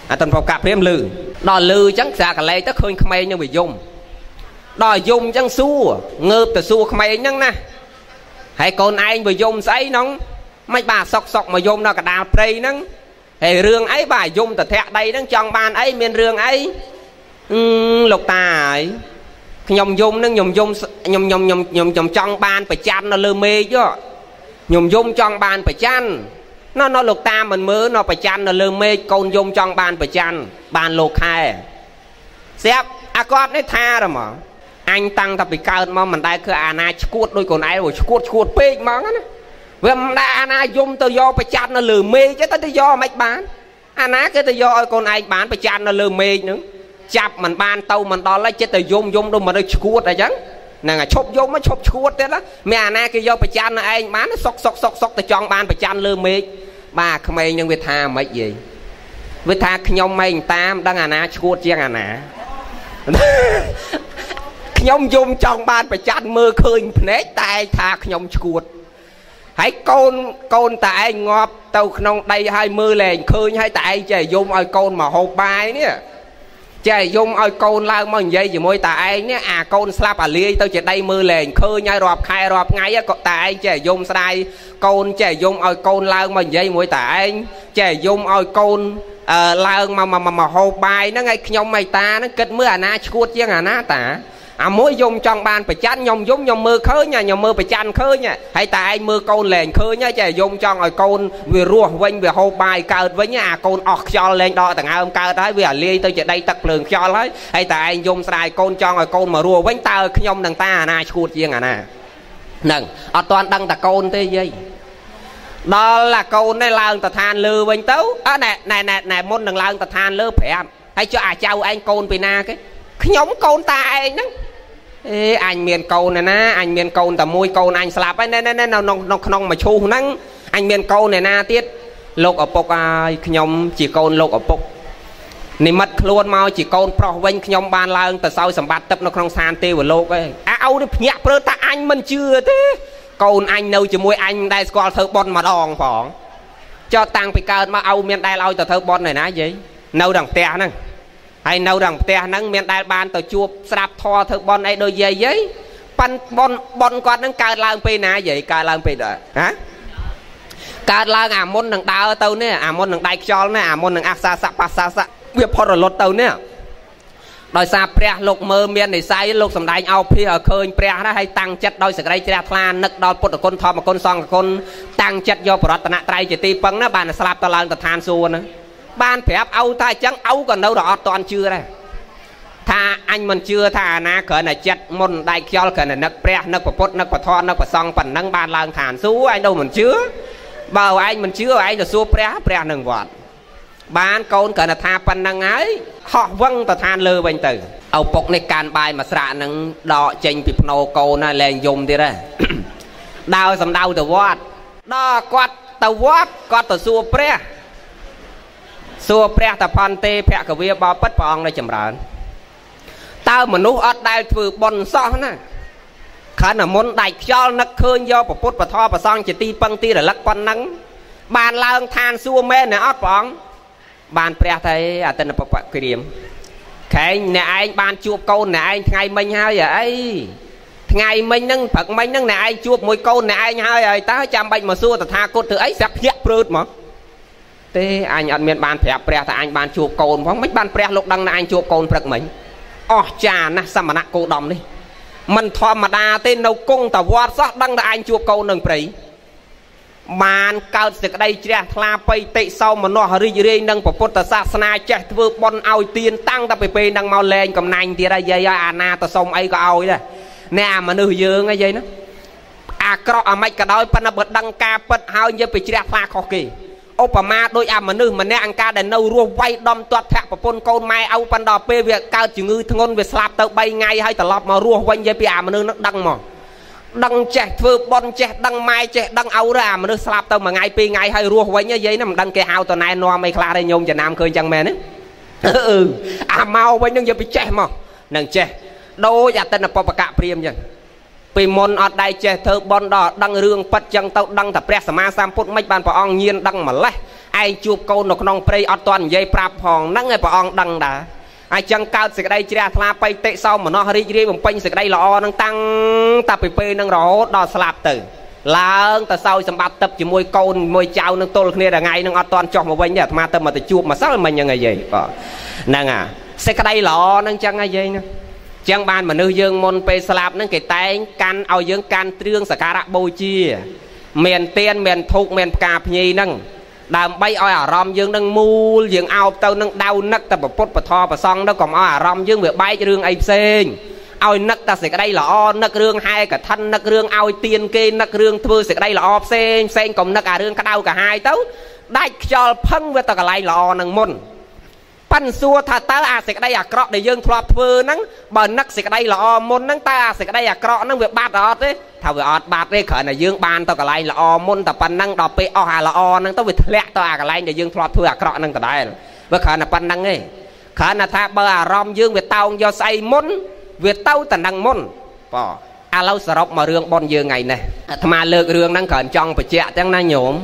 អាតុនប្រកាព្រាមលឺដល់លឺចឹងស្រាកលែងទៅឃើញក្មេងនឹងវាយំដល់យំចឹងសួរងើបទៅសួរក្មេងហ្នឹងណាហើយកូនឯងវាយំស្អីហ្នឹងមិនបាទសុកមកយំដល់កដាលព្រៃហ្នឹងហើយរឿងអីបាទយំទៅធាក់ដីហ្នឹងចង់បានអីមានរឿងអីលោកតាហើយខ្ញុំយំហ្នឹងខ្ញុំចង់បានប្រច័ននៅលើមេឃខ្ញុំយំចង់បានប្រច័ននៅលោកតាមិនមើលនៅប្រច័ននៅលើមេឃកូនយំចង់បានប្រច័នបានលោកខែស្រាប់អាគាត់នេះថារហ្មងអញតាំងតែពីកើតមកមិនដែលគឺអាណាឈួតដោយកូនឯងឈួតពេកហ្មងណាវាមិនដែលអាណាយំទៅយកប្រច័ននៅលើមេឃទេទៅយកមិនបានអាណាគេទៅយកឲ្យកូនឯងបានប្រច័ននៅលើមេឃហ្នឹងចាប់មិនបានទៅមិនដល់ហើយចិត្តទៅយំដូចមនុស្សឈួតអញ្ចឹងហ្នឹងឈប់យំមកឈប់ឈួតទៀតមានអាណាគេយកប្រច័ននៅឯងបានសុកទៅចង់បានប្រច័នលើមេឃបាទក្មេងនឹងវាថាមិនយីវាថាខ្ញុំមិនតាមដឹងអាណាឈួតជាងអាណាខ្ញុំយំចង់បានប្រច័នមើលឃើញភ្នែកតែឯងថាខ្ញុំឈួតហើយកូនតែឯងងាប់ទៅក្នុងដីហើយមើលលែងឃើញហើយតែឯងចេះយំឲ្យកូនមកហូបបាយនេះចេះយំឲ្យកូនឡើងមកនិយាយជាមួយតាឯងនេះអាកូនស្លាប់អាលាយទៅជាដីមើលលែងឃើញហើយរាប់ខែរាប់ថ្ងៃក៏តាឯងចេះយំស្ដាយកូនចេះយំឲ្យកូនឡើងមកនិយាយជាមួយតាឯងចេះយំឲ្យកូនឡើងមកហូបបាយហ្នឹងហើយខ្ញុំឯតាហ្នឹងគិតមើលអាណាឈួតជាងអាណាតាអាមួយយំចង់បានប្រច័នខ្ញុំយំខ្ញុំមើលឃើញខ្ញុំមើលប្រច័នឃើញហើយតែឯងមើលកូនលែងឃើញចេះយំចង់ឲ្យកូនវារស់វិញវាហូបបាយកើតវិញអាកូនអស់ខ្យល់លែងដកដង្ហើមកើតហើយវាអាលាយទៅជាដីទឹកភ្លើងខ្យល់ហើយតែឯងយំស្ដាយកូនចង់ឲ្យកូនមករស់វិញតើខ្ញុំនឹងតាអាណាឈួតជាងអាណាហ្នឹងអត់ទាន់ដឹងតែកូនទេយាយដល់អាកូននេះឡើងទៅឋានលើវិញទៅណែមុននឹងឡើងទៅឋានលើប្រាប់ហើយចុះអាចៅឯងកូនពីណាគេខ្ញុំកូនតាឯងហ្នឹងអញមានកូនណាអញមានកូនតែមួយកូនអញស្លាប់ហើយនៅក្នុងមួយឈូសហ្នឹងអញមានកូនណាទៀតលោកឪពុកហើយខ្ញុំជាកូនលោកឪពុកនិមិត្តខ្លួនមកជាកូនប្រុសវិញខ្ញុំបានឡើងទៅសោយសម្បត្តិទឹកនៅក្នុងស្ថានទេវលោកឯងអាឪនេះភ្ញាក់ព្រឺថាអញមិនជឿទេកូនអញនៅជាមួយអញមិនដែលស្គាល់ធ្វើបន់ម្ដងផងចុះតាំងពីកើតមកឪមានដែលឲ្យទៅធ្វើបន់ឯណាយាយនៅដល់ផ្ទះហ្នឹងហើយនៅដល់ផ្ទះហ្នឹងមានដែលបានទៅជួបស្ដាប់ធម៌ធ្វើបន់អីដូចយាយប៉ាន់បន់គាត់ហ្នឹងកើតឡើងពេលណាយាយកើតឡើងពេលណាកើតឡើងអាមុននឹងដើរទៅនេះអាមុននឹងដៃខ្យល់នេះអាមុននឹងអាសាសៈបាសាសៈវាផុតរលត់ទៅនេះដោយសារព្រះលោកមើលមាននិស័យលោកសំដែងអោភិឲ្យឃើញព្រះណាហើយតាំងចិត្តដោយសេចក្តីជ្រះថ្លានឹកដល់ពុទ្ធគុណធម្មគុណសង្ឃគុណតាំងចិត្តយកបរតនត្រ័យជាទីពឹងណាបានស្លាប់ទៅឡើងទៅឋានសួគ៌ហ្នឹងបានប្រាប់ឪថាអញ្ចឹងឪក៏នៅដល់អត់ទាន់ជឿដែរថាអញមិនជឿថាអាណាគ្រាន់តែចិត្តមុនដៃខ្យល់គ្រាន់តែនឹកព្រះនឹកពុទ្ធនឹកពធនឹកប្រសង្ឃប៉ុណ្ណឹងបានឡើងឋានសួគ៌ឯងđâuមិនជឿបើឯងមិនជឿឯងទៅសួរព្រះនឹងវត្តបានកូនគ្រាន់តែថាប៉ុណ្ណឹងហើយហោះវឹងទៅឋានលើវិញទៅឪពុកនេះកាន់បាយមួយស្រាក់ហ្នឹងដកចេញពីភ្នោកូនណាលែងយំទៀតហ៎ដើរសំដៅទៅវត្តដល់គាត់ទៅវត្តគាត់ទៅសួរព្រះតផន្ទេភគវាបពិតព្រះអង្គនៅចម្រើនតើមនុស្សអត់ដែលធ្វើបុណ្យសោះណាខណ្ឌមុនដៃខ្យល់នឹកឃើញយកពុទ្ធពធប្រសងជាទីពឹងទីរលឹកប៉ុណ្ណឹងបានឡើងឋានសួគ៌មែនអត់ព្រះអង្គបានព្រះថាអតិនបពក្រាមខែងអ្នកឯងបានជួបកូនអ្នកឯងថ្ងៃមិញហើយអីថ្ងៃមិញហ្នឹងព្រឹកមិញហ្នឹងអ្នកឯងជួបមួយកូនអ្នកឯងហើយតើចាំបាច់មកសួរតថាគតធ្វើអីស្រាប់ភ្ញាក់ព្រឺតមកទេអញអត់មានបានប្រាប់ព្រះថាអញបានជួបកូនផងមិនបានព្រះលោកដឹងថាអញជួបកូនព្រឹកមិញអស់ចាណាស់សមណៈគោដំនេះមិនធម្មតាទេនៅគង់តវត្តសោះដឹងថាអញជួបកូននឹងព្រៃបានកើតសេចក្តីជ្រះថ្លាបៃតិសោមនស្សរីករាយនឹងពុទ្ធសាសនាចេះធ្វើបុណ្យឲ្យទានតាំងតែពីពេលហ្នឹងមកលែងកំណាញ់ទៀតហើយយាយអាណាទៅសុំអីក៏ឲ្យដែរអ្នកអាមនុស្សយើងហ្នឹងយាយណាអាក្រក់អាម៉េចក៏ដោយប៉ុន្តែបើដឹងការពិតហើយយកទៅជ្រះថ្លាខុសគេឧបមាដូចអាមនុស្សម្នាក់អង្ការដែលនៅរស់វាយដំទាត់ធាក់ប្រពន្ធកូនម៉ែឪប៉ុន្តែពេលវាកើតជំងឺធ្ងន់វាស្លាប់ទៅ3ថ្ងៃហើយត្រឡប់មករស់វិញយាយពីអាមនុស្សនឹងដឹងមកដឹងចេះធ្វើបន់ចេះដឹងម៉ែចេះដឹងឪអាមនុស្សស្លាប់ទៅ1ថ្ងៃ2ថ្ងៃហើយរស់វិញយាយណាមិនដឹងគេហៅតណែនាំអីខ្លះទេញោមចំណាំឃើញចឹងមែនទេអាមកវិញនឹងយាយពីចេះមកនឹងចេះដូចអតិនបពកៈព្រាមចឹងពីមុនអត់ដៃចេះធ្វើបន់ដល់ដឹងរឿងប៉ិតចឹងទៅដឹងតែព្រះសម្មាសម្ពុទ្ធមិនបានព្រះអង្គញៀនដឹងម្លេះ ai chụp câu nọc nong prey ở toàn dây prap hòn nắng ngày bà ông đăng đã ai chẳng cao sẽ đây chia thla bay tệ sau mà nó ri ri bằng pin sẽ đây lọ năng tăng tập pp năng rõ đo slap từ là ta sau sắm bát tập chỉ môi câu môi chào năng tô kia là ngày năng ở toàn cho mà quanh nhà mà tâm mà tự chụp mà sao mình như ngày vậy năng à sẽ cái đây lọ năng chẳng ngày vậy nè chẳng ban mà nữ dương môn pe slap năng cái tay can ao dương can trương sả cá bôi chia miền tiên miền thục miền cà phê năng đàm bay oi à rom dương nâng mu dương ao tao nâng đau nấc ta bật bật thò bật xong đó còn oi à rom dương việc bay rương ai xên oi nấc ta sẽ cái đây là o nấc rương hai cả thân nấc rương oi tiên kê nấc rương thưa sẽ cái đây là o xên xên còn nấc à rương cả đau cả hai tấu đai cho phân với ta cả lại là o nâng môn pan xua thà ta à sẽ cái đây à cọ để dương thọp thưa nắng bờ nấc sẽ cái đây là o môn nắng ta sẽ cái đây à cọ nắng việc bát đó đấy thảo việc ọt bát đấy khởi là dương ban tao cả lại là o môn tập pan năng đọc pe o hà là o năng tao việc lẹ tao à cả lại để dương thọp thưa à cọ năng cả đây với khởi là pan năng ấy khởi là tha bờ à rom dương việc tao do say môn việc tao tần năng môn bỏ à lâu sờ rọc mà rương bon dương ngày này tham mà lược rương năng khởi trong phải chẹt chẳng na nhổm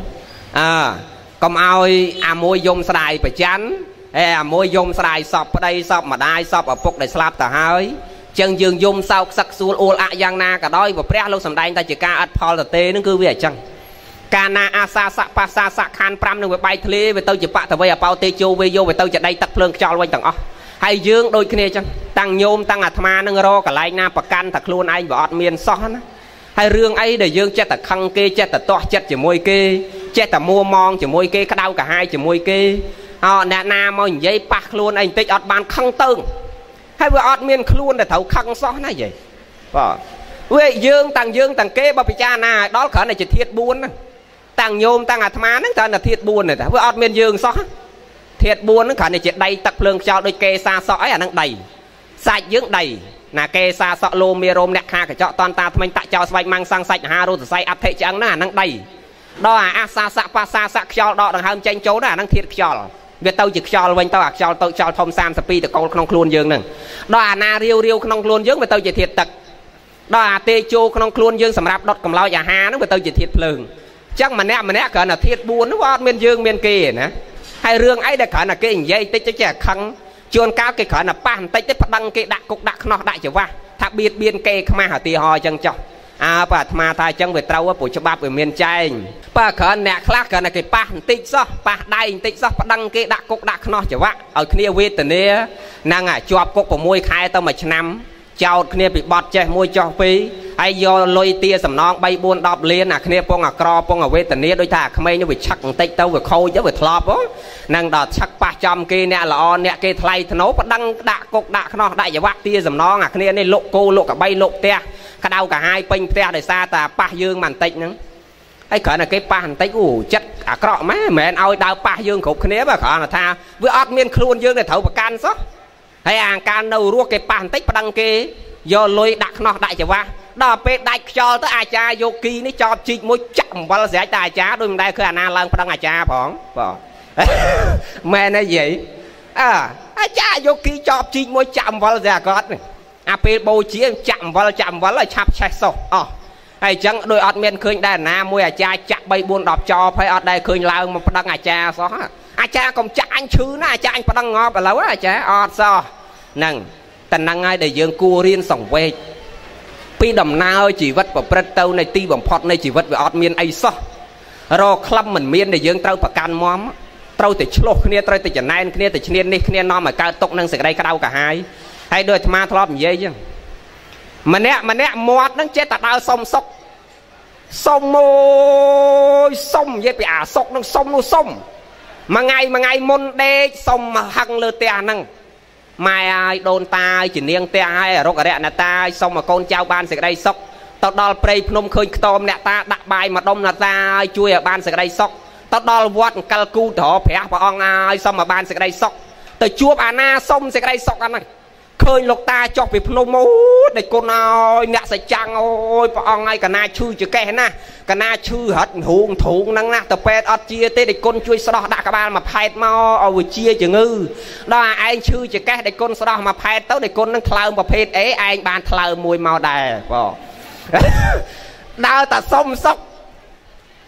à còn ai à môi dùng xài phải chán à môi dùng xài sọp đây sọp mà đai sọp ở phục để slap ta hơi chân dương dùng sau sắc xuân ô ạ giang na cả đôi và pre lâu sầm đai ta chỉ ca ắt paul là tê nó cứ về chăng cana asa sa pasa sa khan pramនឹងវាបាយធ្លាវាទៅជាបតវ័យអបោទេជោវាយកវាទៅជាដៃទឹកភ្លើងខ្យល់វិញទាំងអស់ហើយយើងដូចគ្នាចឹងតាំងញោមតាំងអាត្មានឹងរកកន្លែងណាប្រកាន់ថាខ្លួនឯងវាអត់មានសោះណាហើយរឿងអីដែលយើងចេះតែខឹងគេចេះតែទាស់ចិត្តជាមួយគេចេះតែមួមងជាមួយគេក្តៅកាហាយជាមួយគេអ្នកណាមកនិយាយប៉ះខ្លួនឯងបន្តិចអត់បានខឹងទៅហើយវាអត់មានខ្លួនដែលត្រូវខឹងសោះណាយាយបាទវាយើងតាំងគេបើពិចារណាដល់គ្រាន់តែជាធាតុ4ហ្នឹងតាំងញោមតាំងអាត្មាហ្នឹងគ្រាន់តែធាតុ4ទេវាអត់មានយើងសោះធាតុ4ហ្នឹងគ្រាន់តែជាដីទឹកភ្លើងខ្យល់ដូចគេសាសក់អីអាហ្នឹងដីសាច់យើងដីណាគេសាសក់លោមេរោមអ្នកខាកញ្ចក់តនតាថ្មិញតាក់ចោលស្បែកម៉ាំងសាំងសាច់អាហាររស័យអធិឆ្អឹងណាអាហ្នឹងដីដល់អាសាសក់ប៉ាសាសក់ខ្យល់ដកដង្ហើមចេញចូលណាអាហ្នឹងធាតុខ្យល់វាទៅជាខ្យល់វិញទៅអាខ្យល់ទៅខ្យល់ធំ32តកូលក្នុងខ្លួនយើងហ្នឹងដល់អាណារាវក្នុងខ្លួនយើងវាទៅជាធាតុទឹកដល់អាទេជោក្នុងខ្លួនយើងសម្រាប់ដុតកម្លោចអាហារហ្នឹងវាទៅជាធាតុភ្លើងអញ្ចឹងម្នាក់គ្រាន់តែធាតុ4ហ្នឹងវាអត់មានយើងមានគេណាហើយរឿងអីដែលគ្រាន់តែគេនិយាយតិចចេះខឹងជួនកាលគេគ្រាន់តែប៉ះបន្តិចទេប្តឹងគេដាក់គុកដាក់ខ្នោះដាក់ច្រវាស់ថាបៀតបៀនគេខ្មាស់ឧទាហរណ៍អញ្ចឹងចុះបើអាត្មាថាអញ្ចឹងវាត្រូវព្រោះច្បាប់វាមានចែងបើគ្រាន់អ្នកខ្លះគ្រាន់តែគេប៉ះបន្តិចសោះប៉ះដៃបន្តិចសោះប្តឹងគេដាក់គុកដាក់ខ្នោះច្រវាក់ឲ្យគ្នាវេទនាហ្នឹងជាប់គុក6ខែទៅ1ឆ្នាំចោតគ្នាពីបត់ចេះមួយចោះពីរហើយយកលុយទាសំណង3 4 10លានអាគ្នាពងអាក្រពងអាវេទនាដូចថាអាក្មេងនេះវាឆឹកបន្តិចទៅវាខូចទៅវាធ្លាប់ហ្នឹងដល់ឆឹកប៉ះចំគេអ្នកល្អអ្នកគេថ្លៃធ្នូប្តឹងដាក់គុកដាក់ខ្នោះដាក់ច្រវាក់ទាសំណងអាគ្នានេះលុកគោលុកកបីលុកផ្ទះក្តៅកាហាយពេញផ្ទះដោយសារតែប៉ះយើងបន្តិចហ្នឹងហើយគ្រាន់តែគេប៉ះបន្តិចចិត្តអាក្រក់ម៉ែមិនមែនឲ្យដើរប៉ះយើងគ្រប់គ្នាបើគ្រាន់តែថាវាអត់មានខ្លួនយើងដែលត្រូវប្រកាន់សោះហើយអាការនៅរស់គេប៉ះបន្តិចប្តឹងគេយកលុយដាក់ខ្នោះដាក់ច្រវាស់ដល់ពេលដាច់ខ្យល់ទៅអាចារ្យយកគីនេះចោតជីកមួយចាក់អំបិលស្រែកតែអាចារ្យដូចមិនដែលឃើញអាណាឡើងប្តឹងអាចារ្យផងបងមែនទេយាយអាចារ្យយកគីចោតជីកមួយចាក់អំបិលស្រែកគាត់អាពេលបូជាចាក់អំបិលឲ្យឆាប់ឆេះសោះអស់ហើយអញ្ចឹងដោយអត់មានឃើញដែរណាមួយអាចារ្យចាក់3 4 10ចោលហើយអត់ដែលឃើញឡើងមកប្តឹងអាចារ្យសោះអាចារ្យកុំចាក់អញឈឺណាអាចារ្យអញប្តឹងងប់ឥឡូវអាចារ្យអត់សោះហ្នឹងតែហ្នឹងហើយដែលយើងគួររៀនសង្វេគពីដំណើរជីវិតប្រព្រឹត្តទៅនៃទីបំផុតនៃជីវិតវាអត់មានអីសោះរកក្លឹបមិនមានដែលយើងត្រូវប្រកាន់មមត្រូវតែឆ្លោះគ្នាត្រូវតែចំណែនគ្នាទៅឈ្នាននេះគ្នានាំឲ្យកើតទុកនឹងសេចក្តីក្តៅកាហាយហើយដោយអាត្មាធ្លាប់និយាយចឹងម្នាក់មាត់ហ្នឹងចេះតែដើរសុំសុកសុំអូយសុំនិយាយពីអាសុកហ្នឹងសុំនោះសុំមួយថ្ងៃមុនដេកសុំហឹងលើផ្ទះហ្នឹងម៉ែឲ្យដូនតាឲ្យជានាងផ្ទះឲ្យរុករៈអ្នកតាឲ្យសុំឲ្យកូនចៅបានសេចក្តីសុខទៅដល់ព្រៃភ្នំឃើញខ្ទមអ្នកតាដាក់បាយមកដុំអ្នកតាឲ្យជួយឲ្យបានសេចក្តីសុខទៅដល់វត្តអង្កលគូត្រព្រះព្រះអង្គឲ្យសុំឲ្យបានសេចក្តីសុខទៅជួបអាណាសុំសេចក្តីសុខអាហ្នឹងឃើញលោកតាចុះពីភ្នំអូដេចគុណឲ្យអ្នកសច្ចាំងអូយព្រះអង្គឲ្យកណាឈឺចកេះណាកណាឈឺហិតធូងហ្នឹងណាទៅពេទ្យអត់ជាទេដេចគុណជួយស្រោះដាក់ក្បាលមកផែតមកឲ្យវាជាជំងឺដល់ឯងឈឺចកេះដេចគុណស្រោះមកផែតទៅដេចគុណនឹងថ្លើមប្រភេទអេឯងបានថ្លើមមួយមកដែរបងដើរតែសុំសុខ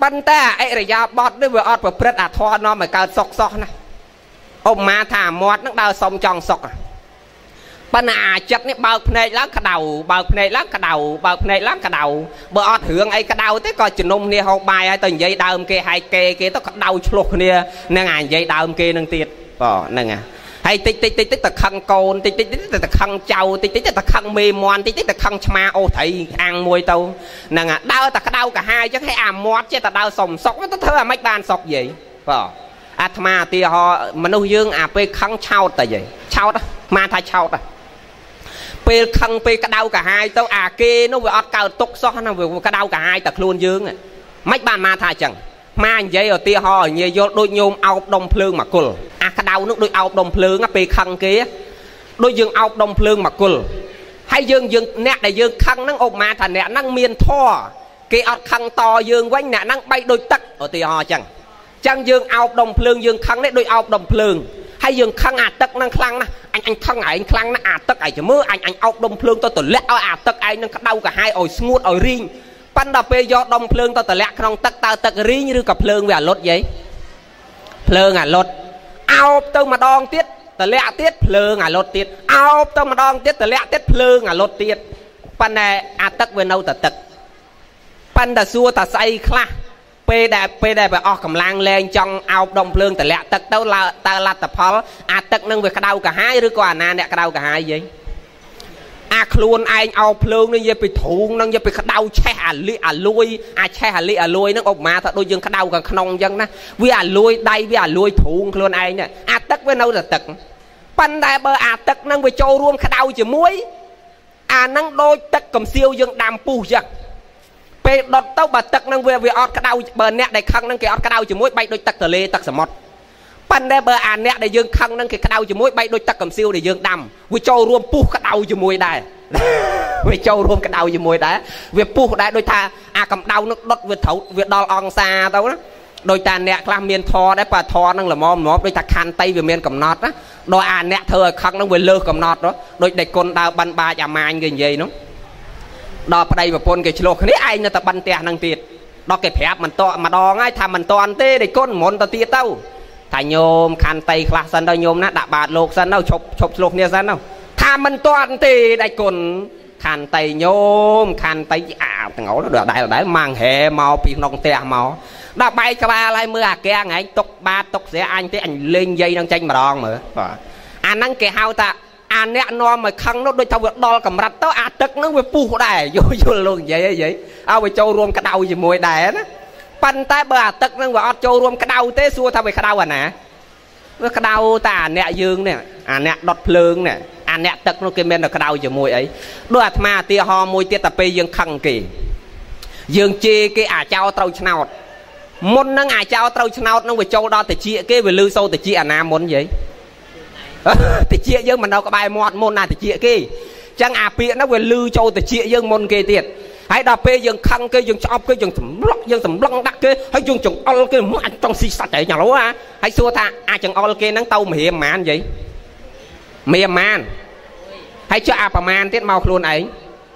ប៉ុន្តែអរិយាបថនេះវាអត់ប្រព្រឹត្តអាធម៌នាំឲ្យកើតសុខសោះណាឧបមាថាមាត់នឹងដើរសុំចង់សុខប៉ុន្តែអាចិត្តនេះបើកភ្នែកឡើងក្តៅបើកភ្នែកឡើងក្តៅបើកភ្នែកឡើងក្តៅបើអត់រឿងអីក្តៅទេក៏ជំនុំគ្នាហូបបាយហើយទៅនិយាយដើមគេហើយគេទៅក្តៅឆ្លោះគ្នានឹងអានិយាយដើមគេនឹងទៀតហ្នឹងហើយតិចទៅខឹងកូនតិចទៅខឹងចៅតិចទៅខឹងមេមន់តិចទៅខឹងឆ្មាអូសត្រីអាំងមួយទៅហ្នឹងដើរតែក្តៅកាហាយអញ្ចឹងឲ្យអាមាត់ចេះតែដើរសុំសុកទៅធ្វើអាម៉េចបានសុកយាយអាត្មាឧទាហរណ៍មនុស្សយើងអាពេលខឹងឆោតតែយាយឆោតមកថាឆោតពេលខឹងពេលក្តៅកាហាយទៅអាគេនោះវាអត់កើតទុកសោះណាវាក្តៅកាហាយតែខ្លួនយើងមិនបានមកថាអញ្ចឹងមកនិយាយឧទាហរណ៍ញាយយល់ដូចញោមអោបដុំភ្លើងមកគុលអាក្តៅនោះដូចអោបដុំភ្លើងពេលខឹងគេដូចយើងអោបដុំភ្លើងមកគុលហើយយើងអ្នកដែលយើងខឹងហ្នឹងឧបមាថាអ្នកហ្នឹងមានធម៌គេអត់ខឹងតយើងវិញអ្នកហ្នឹងបែកដូចទឹកឧទាហរណ៍អញ្ចឹងយើងអោបដុំភ្លើងយើងខឹងនេះដូចអោបដុំភ្លើងហើយយើងខឹងអាទឹកហ្នឹងខ្លាំងណាស់អញខឹងឯងខ្លាំងណាស់អាទឹកឯងមើលអញអោបដុំភ្លើងទៅទម្លាក់ឲ្យអាទឹកឯងនឹងក្តៅកាហាយឲ្យស្ងួតឲ្យរីងប៉ុន្តែពេលយកដុំភ្លើងទៅទម្លាក់ក្នុងទឹកតើទឹករីងឬក៏ភ្លើងវាអាលុតយាយភ្លើងអាលុតអោបទៅម្ដងទៀតទម្លាក់ទៀតភ្លើងអាលុតទៀតអោបទៅម្ដងទៀតទម្លាក់ទៀតភ្លើងអាលុតទៀតប៉ុន្តែអាទឹកវានៅតែទឹកប៉ុន្តែសួរតាស្អីខ្លះពេលដែលវាអស់កម្លាំងលែងចង់អោបដុំភ្លើងទម្លាក់ទឹកទៅតើលទ្ធផលអាទឹកនឹងវាក្តៅកាហាយឬក៏អាណាអ្នកក្តៅកាហាយយាយអាខ្លួនឯងអោបភ្លើងនឹងនិយាយពីធូងនឹងនិយាយពីក្តៅឆេះអាលីអាលួយអាឆេះអាលីអាលួយនឹងឧបមាថាដូចយើងក្តៅខាងក្នុងអញ្ចឹងណាវាអាលួយដៃវាអាលួយធូងខ្លួនឯងអាទឹកវានៅតែទឹកប៉ុន្តែបើអាទឹកនឹងវាចូលរួមក្តៅជាមួយអានឹងដូចទឹកកំសៀវយើងដាំពុះអញ្ចឹងពេលដុតទៅបើទឹកនឹងវាអត់ក្តៅបើអ្នកដែលខឹងនឹងគេអត់ក្តៅជាមួយបែកដូចទឹកទន្លេទឹកសមុទ្រប៉ុន្តែបើអាអ្នកដែលយើងខឹងនឹងគេក្តៅជាមួយបែកដូចទឹកកំសៀវដែលយើងដាំវាចូលរួមពុះក្តៅជាមួយដែរវាចូលរួមក្តៅជាមួយដែរវាពុះដែរដូចថាអាកម្ដៅនឹងដុតវាត្រូវវាដល់អង្សាទៅណាដោយតាអ្នកខ្លះមានធរដែរបើធរនឹងល្មមដូចថាខណ្ឌតៃវាមានកំណត់ណាដោយអាអ្នកធ្វើឲ្យខឹងនឹងវាលើសកំណត់ដូចដេកគុណដើរបិណ្ឌបាចអាម៉ាញគេនិយាយនោះដល់ប្តីប្រពន្ធគេឆ្លោះគ្នាឯងនៅតែបិណ្ឌផ្ទះនឹងទៀតដល់គេប្រាប់មិនតម្ដងហើយថាមិនតន់ទេដេកគុណមុនទៅទៀតទៅថាញោមខណ្ឌតៃខ្លះសិនទៅញោមណាដាក់បាតលោកសិនទៅឈប់ឆ្លោះគ្នាសិនទៅថាមិនតន់ទេដេកគុណខណ្ឌតៃញោមខណ្ឌតៃអាទាំងអល់ដែលម៉ាំងហែមកពីក្នុងផ្ទះមកដល់បែកក្បាលហើយមើលអាកែងឯងទុកបាតទុកស្រាអញទេអញលេងនិយាយនឹងចេញម្ដងមើលបាទអាហ្នឹងគេហៅថាអាអ្នកនាំឲ្យខឹងនោះដូចថាវាដល់កម្រិតទៅអាទឹកនឹងវាពុះដែរយល់លោកនិយាយអីឲ្យវាចូលរួមក្តៅជាមួយដែរណាប៉ុន្តែបើអាទឹកនឹងវាអត់ចូលរួមក្តៅទេសួរថាវាក្តៅអាណាវាក្តៅតែអាអ្នកយើងនេះអាអ្នកដុតភ្លើងនេះអាអ្នកទឹកនោះគេមានតែក្តៅជាមួយអីដូចអាត្មាឧទាហរណ៍មួយទៀតតែពេលយើងខឹងគេយើងជេរគេអាចោត្រូវឆ្នោតមុននឹងអាចោត្រូវឆ្នោតនឹងវាចូលដល់តិចគេវាលឺសូរតិចអាណាមុនយាយតិចយើងមិននៅក្បែរមាត់មុនណាតិចគេចឹងអាពាកនោះវាលឺចូលតិចយើងមុនគេទៀតហើយដល់ពេលយើងខឹងគេយើងឆ្អប់គេយើងសម្លឹកយើងសម្លឹងដាក់គេហើយយើងចង្អុលគេមកអាចចង់ស៊ីសាច់តែញ៉ាំឡូហើយសួរថាអាចចង្អុលគេហ្នឹងទៅមរៀមម៉ានយាយមរៀមម៉ានហើយចុះអាប្រមាណទៀតមកខ្លួនឯង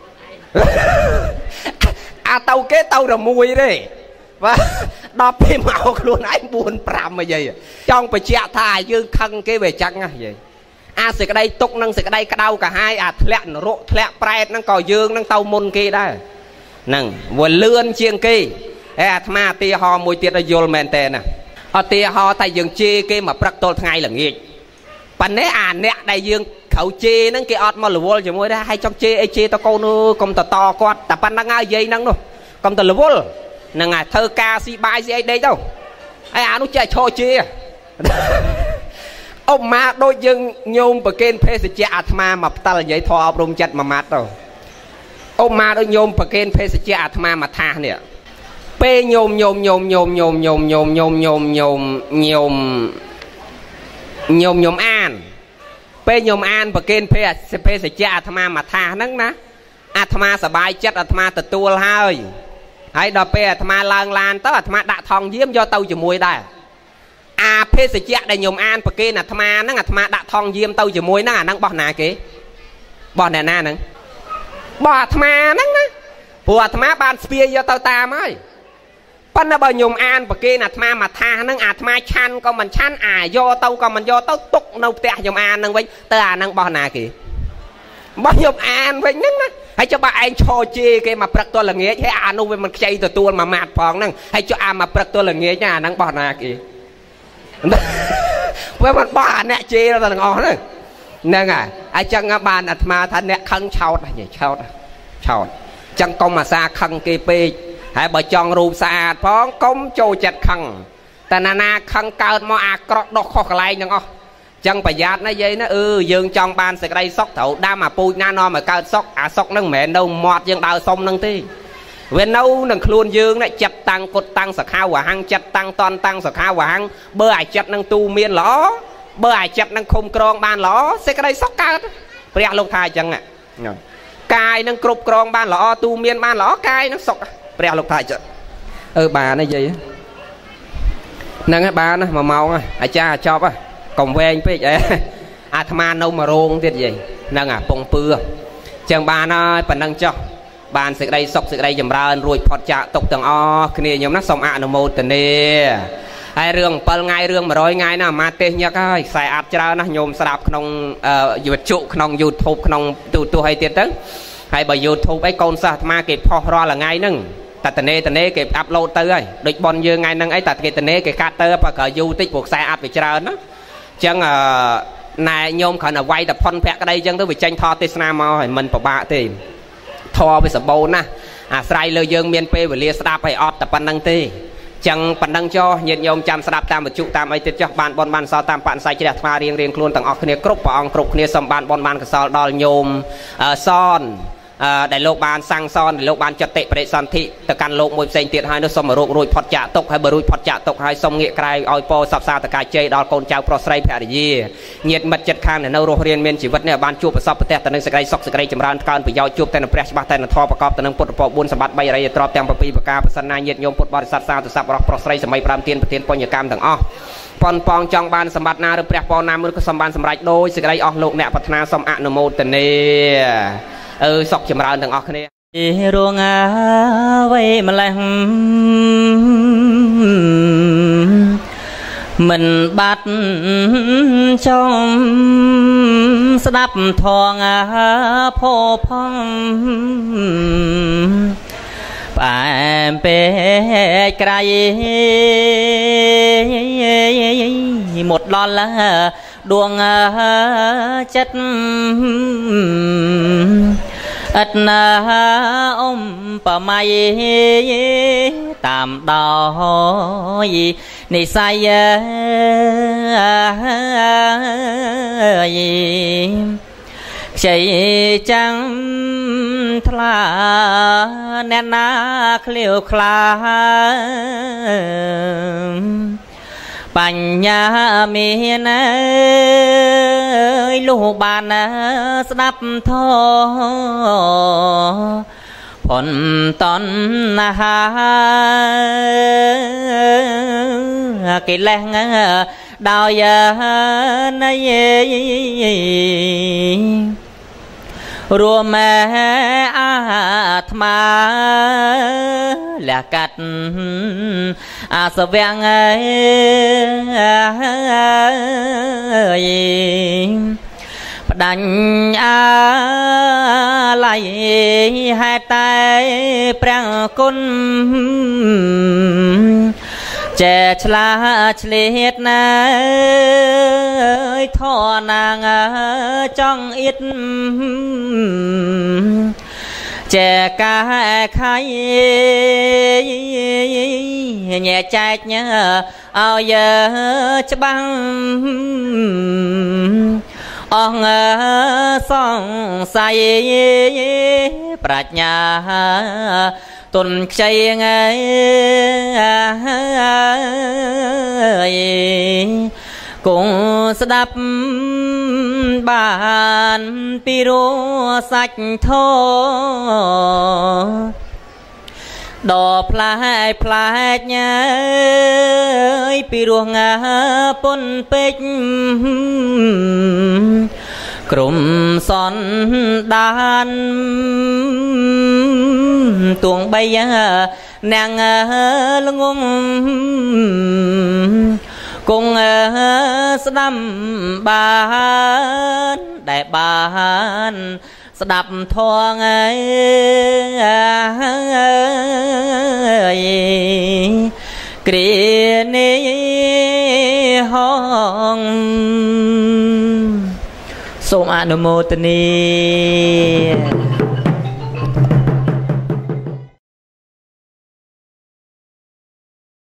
អាទៅគេទៅរមួយទេបាទដល់ពេលមកខ្លួនឯង4 5អីយាយចង់បញ្ជាក់ថាយើងខឹងគេវាចឹងណាយាយអាសេចក្តីទុកនិងសេចក្តីក្តៅកាហាយអាធ្លាក់នរកធ្លាក់ប្រែតហ្នឹងក៏យើងនឹងទៅមុនគេដែរហ្នឹងវាលឿនជាងគេហើយអាត្មាឧទាហរណ៍មួយទៀតឲ្យយល់មែនតើណាឧទាហរណ៍តែយើងជេរគេមកព្រឹកទល់ថ្ងៃល្ងាចប៉ុន្តែអាអ្នកដែលយើងក្រៅជេរហ្នឹងគេអត់មករវល់ជាមួយដែរហើយចង់ជេរអីជេរតកូននោះកុំតគាត់តែប៉ុណ្្នឹងហើយយាយហ្នឹងនោះកុំតរវល់ហ្នឹងហើយធ្វើការស៊ីបាយស៊ីអីដេកទៅហើយអានោះចេះឈរជេរអុកម៉ាដូចយើងញោមប្រគេនភេសជ្ជៈអាត្មាមកផ្ដាល់និយាយធម៌អប់រំចិត្តមួយម៉ាត់ទៅអុកម៉ាដូចញោមប្រគេនភេសជ្ជៈអាត្មាមកថាសនេះពេលញោមអានពេលញោមអានប្រគេនភេសជ្ជៈអាត្មាមកថាសហ្នឹងណាអាត្មាសប្បាយចិត្តអាត្មាទទួលហើយដល់ពេលអាត្មាឡើងឡានទៅអាត្មាដាក់ថងយាមយកទៅជាមួយដែរអាភេសជ្ជៈដែលញោមអានប្រគេនអាត្មាហ្នឹងអាត្មាដាក់ថងយាមទៅជាមួយហ្នឹងអាហ្នឹងបោះណាគេបោះអ្នកណាហ្នឹងបោះអាត្មាហ្នឹងណាព្រោះអាត្មាបានស្ពាយយកទៅតាមហើយប៉ុន្តែបើញោមអានប្រគេនអាត្មាមកថាហ្នឹងអាត្មាឆាន់ក៏មិនឆាន់អាយកទៅក៏មិនយកទៅទុកនៅផ្ទះញោមអានហ្នឹងវិញទៅអាហ្នឹងបោះណាគេបោះញោមអានវិញហ្នឹងណាហើយចុះបើឯងឈរជេរគេមកព្រឹកទល់ល្ងាចហើយអានោះវាមិនខ្ចីទទួលមួយម៉ាត់ផងហ្នឹងហើយចុះអាមកព្រឹកទល់ល្ងាចអាហ្នឹងបោះណាគេវាមិនបោះអាអ្នកជេរទៅទាំងអស់ហ្នឹងហ្នឹងហើយអញ្ចឹងបានអាត្មាថាអ្នកខឹងឆោតឆោតចឹងកុំអាសាខឹងគេពេកហើយបើចង់រូបស្អាតផងកុំចូលចិត្តខឹងតែណាខឹងកើតមកអាក្រក់ដុសខុសកន្លែងទាំងអស់ចឹងប្រយ័ត្នណាយាយណាយើងចង់បានសេចក្តីសុខត្រូវដាំអាពូជណានាំឲ្យកើតសុខអាសុខហ្នឹងមិនមែននៅមាត់យើងដើរសុំហ្នឹងទេវានៅនឹងខ្លួនយើងណាចិត្តតាំងគុតតាំងសខាវហាំងចិត្តតាំងតន់តាំងសខាវហាំងបើអាចិត្តនឹងទូមានល្អបើអាចិត្តនឹងឃុំក្រងបានល្អសេចក្តីសុខកើតព្រះលោកថាអញ្ចឹងកាយនឹងគ្រប់គ្រងបានល្អទូមានបានល្អកាយនឹងសុខព្រះលោកថាអញ្ចឹងបានណាយាយហ្នឹងហើយបានណា1ម៉ោងអាចារ្យចប់កុំវែងពេកអាត្មានៅមួយរោងទៀតយាយហ្នឹងពងពឺអញ្ចឹងបានហើយប៉ុណ្ណឹងចុះបានសេចក្តីសុខសេចក្តីចម្រើនរួចផុតចាកទុកទាំងអស់គ្នាខ្ញុំណាសូមអនុមោទនាហើយរឿង7ថ្ងៃរឿង100ថ្ងៃណាអាមាទេសញឹកហើយខ្សែអាប់ច្រើនណាស់ញោមស្ដាប់ក្នុងវិទ្យុក្នុង YouTube ក្នុងទូរទស្សន៍អីទៀតទៅហើយបើ YouTube អីកូនសិស្សអាត្មាគេផុសរាល់ថ្ងៃហ្នឹងតែតនេគេអាប់ឡូតទៅហើយដូចប៉ុនយើងថ្ងៃហ្នឹងអីតែគេតនេគេកាត់ទៅបើក្រោយយូរតិចព្រោះខ្សែអាប់វាច្រើនណាអញ្ចឹងណែញោមគ្រាន់តែវាយតែផុនភក្តីអញ្ចឹងទៅវាចេញថតទេសនាមកហើយមិនពិបាកទេធរវាសម្បូរណាស់អាស្រ័យលើយើងមានពេលវេលាស្ដាប់ឲ្យអត់តែប៉ុណ្្នឹងទេចឹងប៉ុណ្ណឹងចុះញាតិញោមចាំស្ដាប់តាមវិទ្យុតាមអីទៀតចុះបានបនបានសល់តាមបនស័យជ្រះថ្មរៀងខ្លួនទាំងអស់គ្នាគ្រប់ព្រះអង្គគ្រប់គ្នាសូមបានបនបានកសលដល់ញោមសនដែលលោកបានសាំងសនដែលលោកបានចាត់តិបរិសន្ធិទៅកាន់លោកមួយផ្សេងទៀតហើយនោះសូមរករួចផុតចាកទុកហើយបើរួចផុតចាកទុកហើយសូមងាកក្រែងឲ្យពោសព្ទសាតកាជ័យដល់កូនចៅប្រុសស្រីភរិយាញាតិមិត្តចិត្តខាងនៅរស់រៀនមានជីវិតនេះបានជួបប្រសពប្រទះទៅនឹងសេចក្តីសុខសេចក្តីចម្រើនកើនប្រយោជន៍ជួបតែនឹងព្រះច្បាស់តែនឹងធម៌ប្រកបទៅនឹងពុទ្ធពរ4សម្បត្តិ3អរិយទ្រព្យទាំង7ប្រការប្រសិនណាញាតិញោមពុទ្ធបរិស័ទសាធុស័ព្ទរស់ប្រុសស្រីសម័យ5ទានប្រទានបញ្ញកម្មទាំងអស់ប៉ុនប៉ងចង់បានសម្បត្តិណាឬព្រះពរណាមួយក៏សូមបានសម្រេចដោយសេចក្តីអស់លោកអ្នកប្រាថ្នាសូមអនុមោទនាសុខចម្រើនទាំងអស់គ្នារងអ្វីម្លេះមិនបាត់ចំស្ដាប់ធងផោផងបែបពេកក្រៃmột đòn là đuông chất ất ông bà mày tạm đào này sai chạy trắng thla nén na khliu khla bành nhà miền ơi lũ bàn đắp thô phồn ton ha cái leng đào ya nay rùa mẹ át ma là cắt sờ vang đánh lại hai tay prang côn trẻ chla chliết na thọ nàng trong ít trẻ ca khai nhẹ chạy nhớ ao giờ cho băng ông song say prát nhà tuần chay ngay cùng đắp bàn piro sạch thô đò plai plai nhá piro ngà pon pech cụm son đan tuồng bay nàng lưng cùng đâm bán đại bán đập thoang ấy kia ni hongសូមអនុមោទនា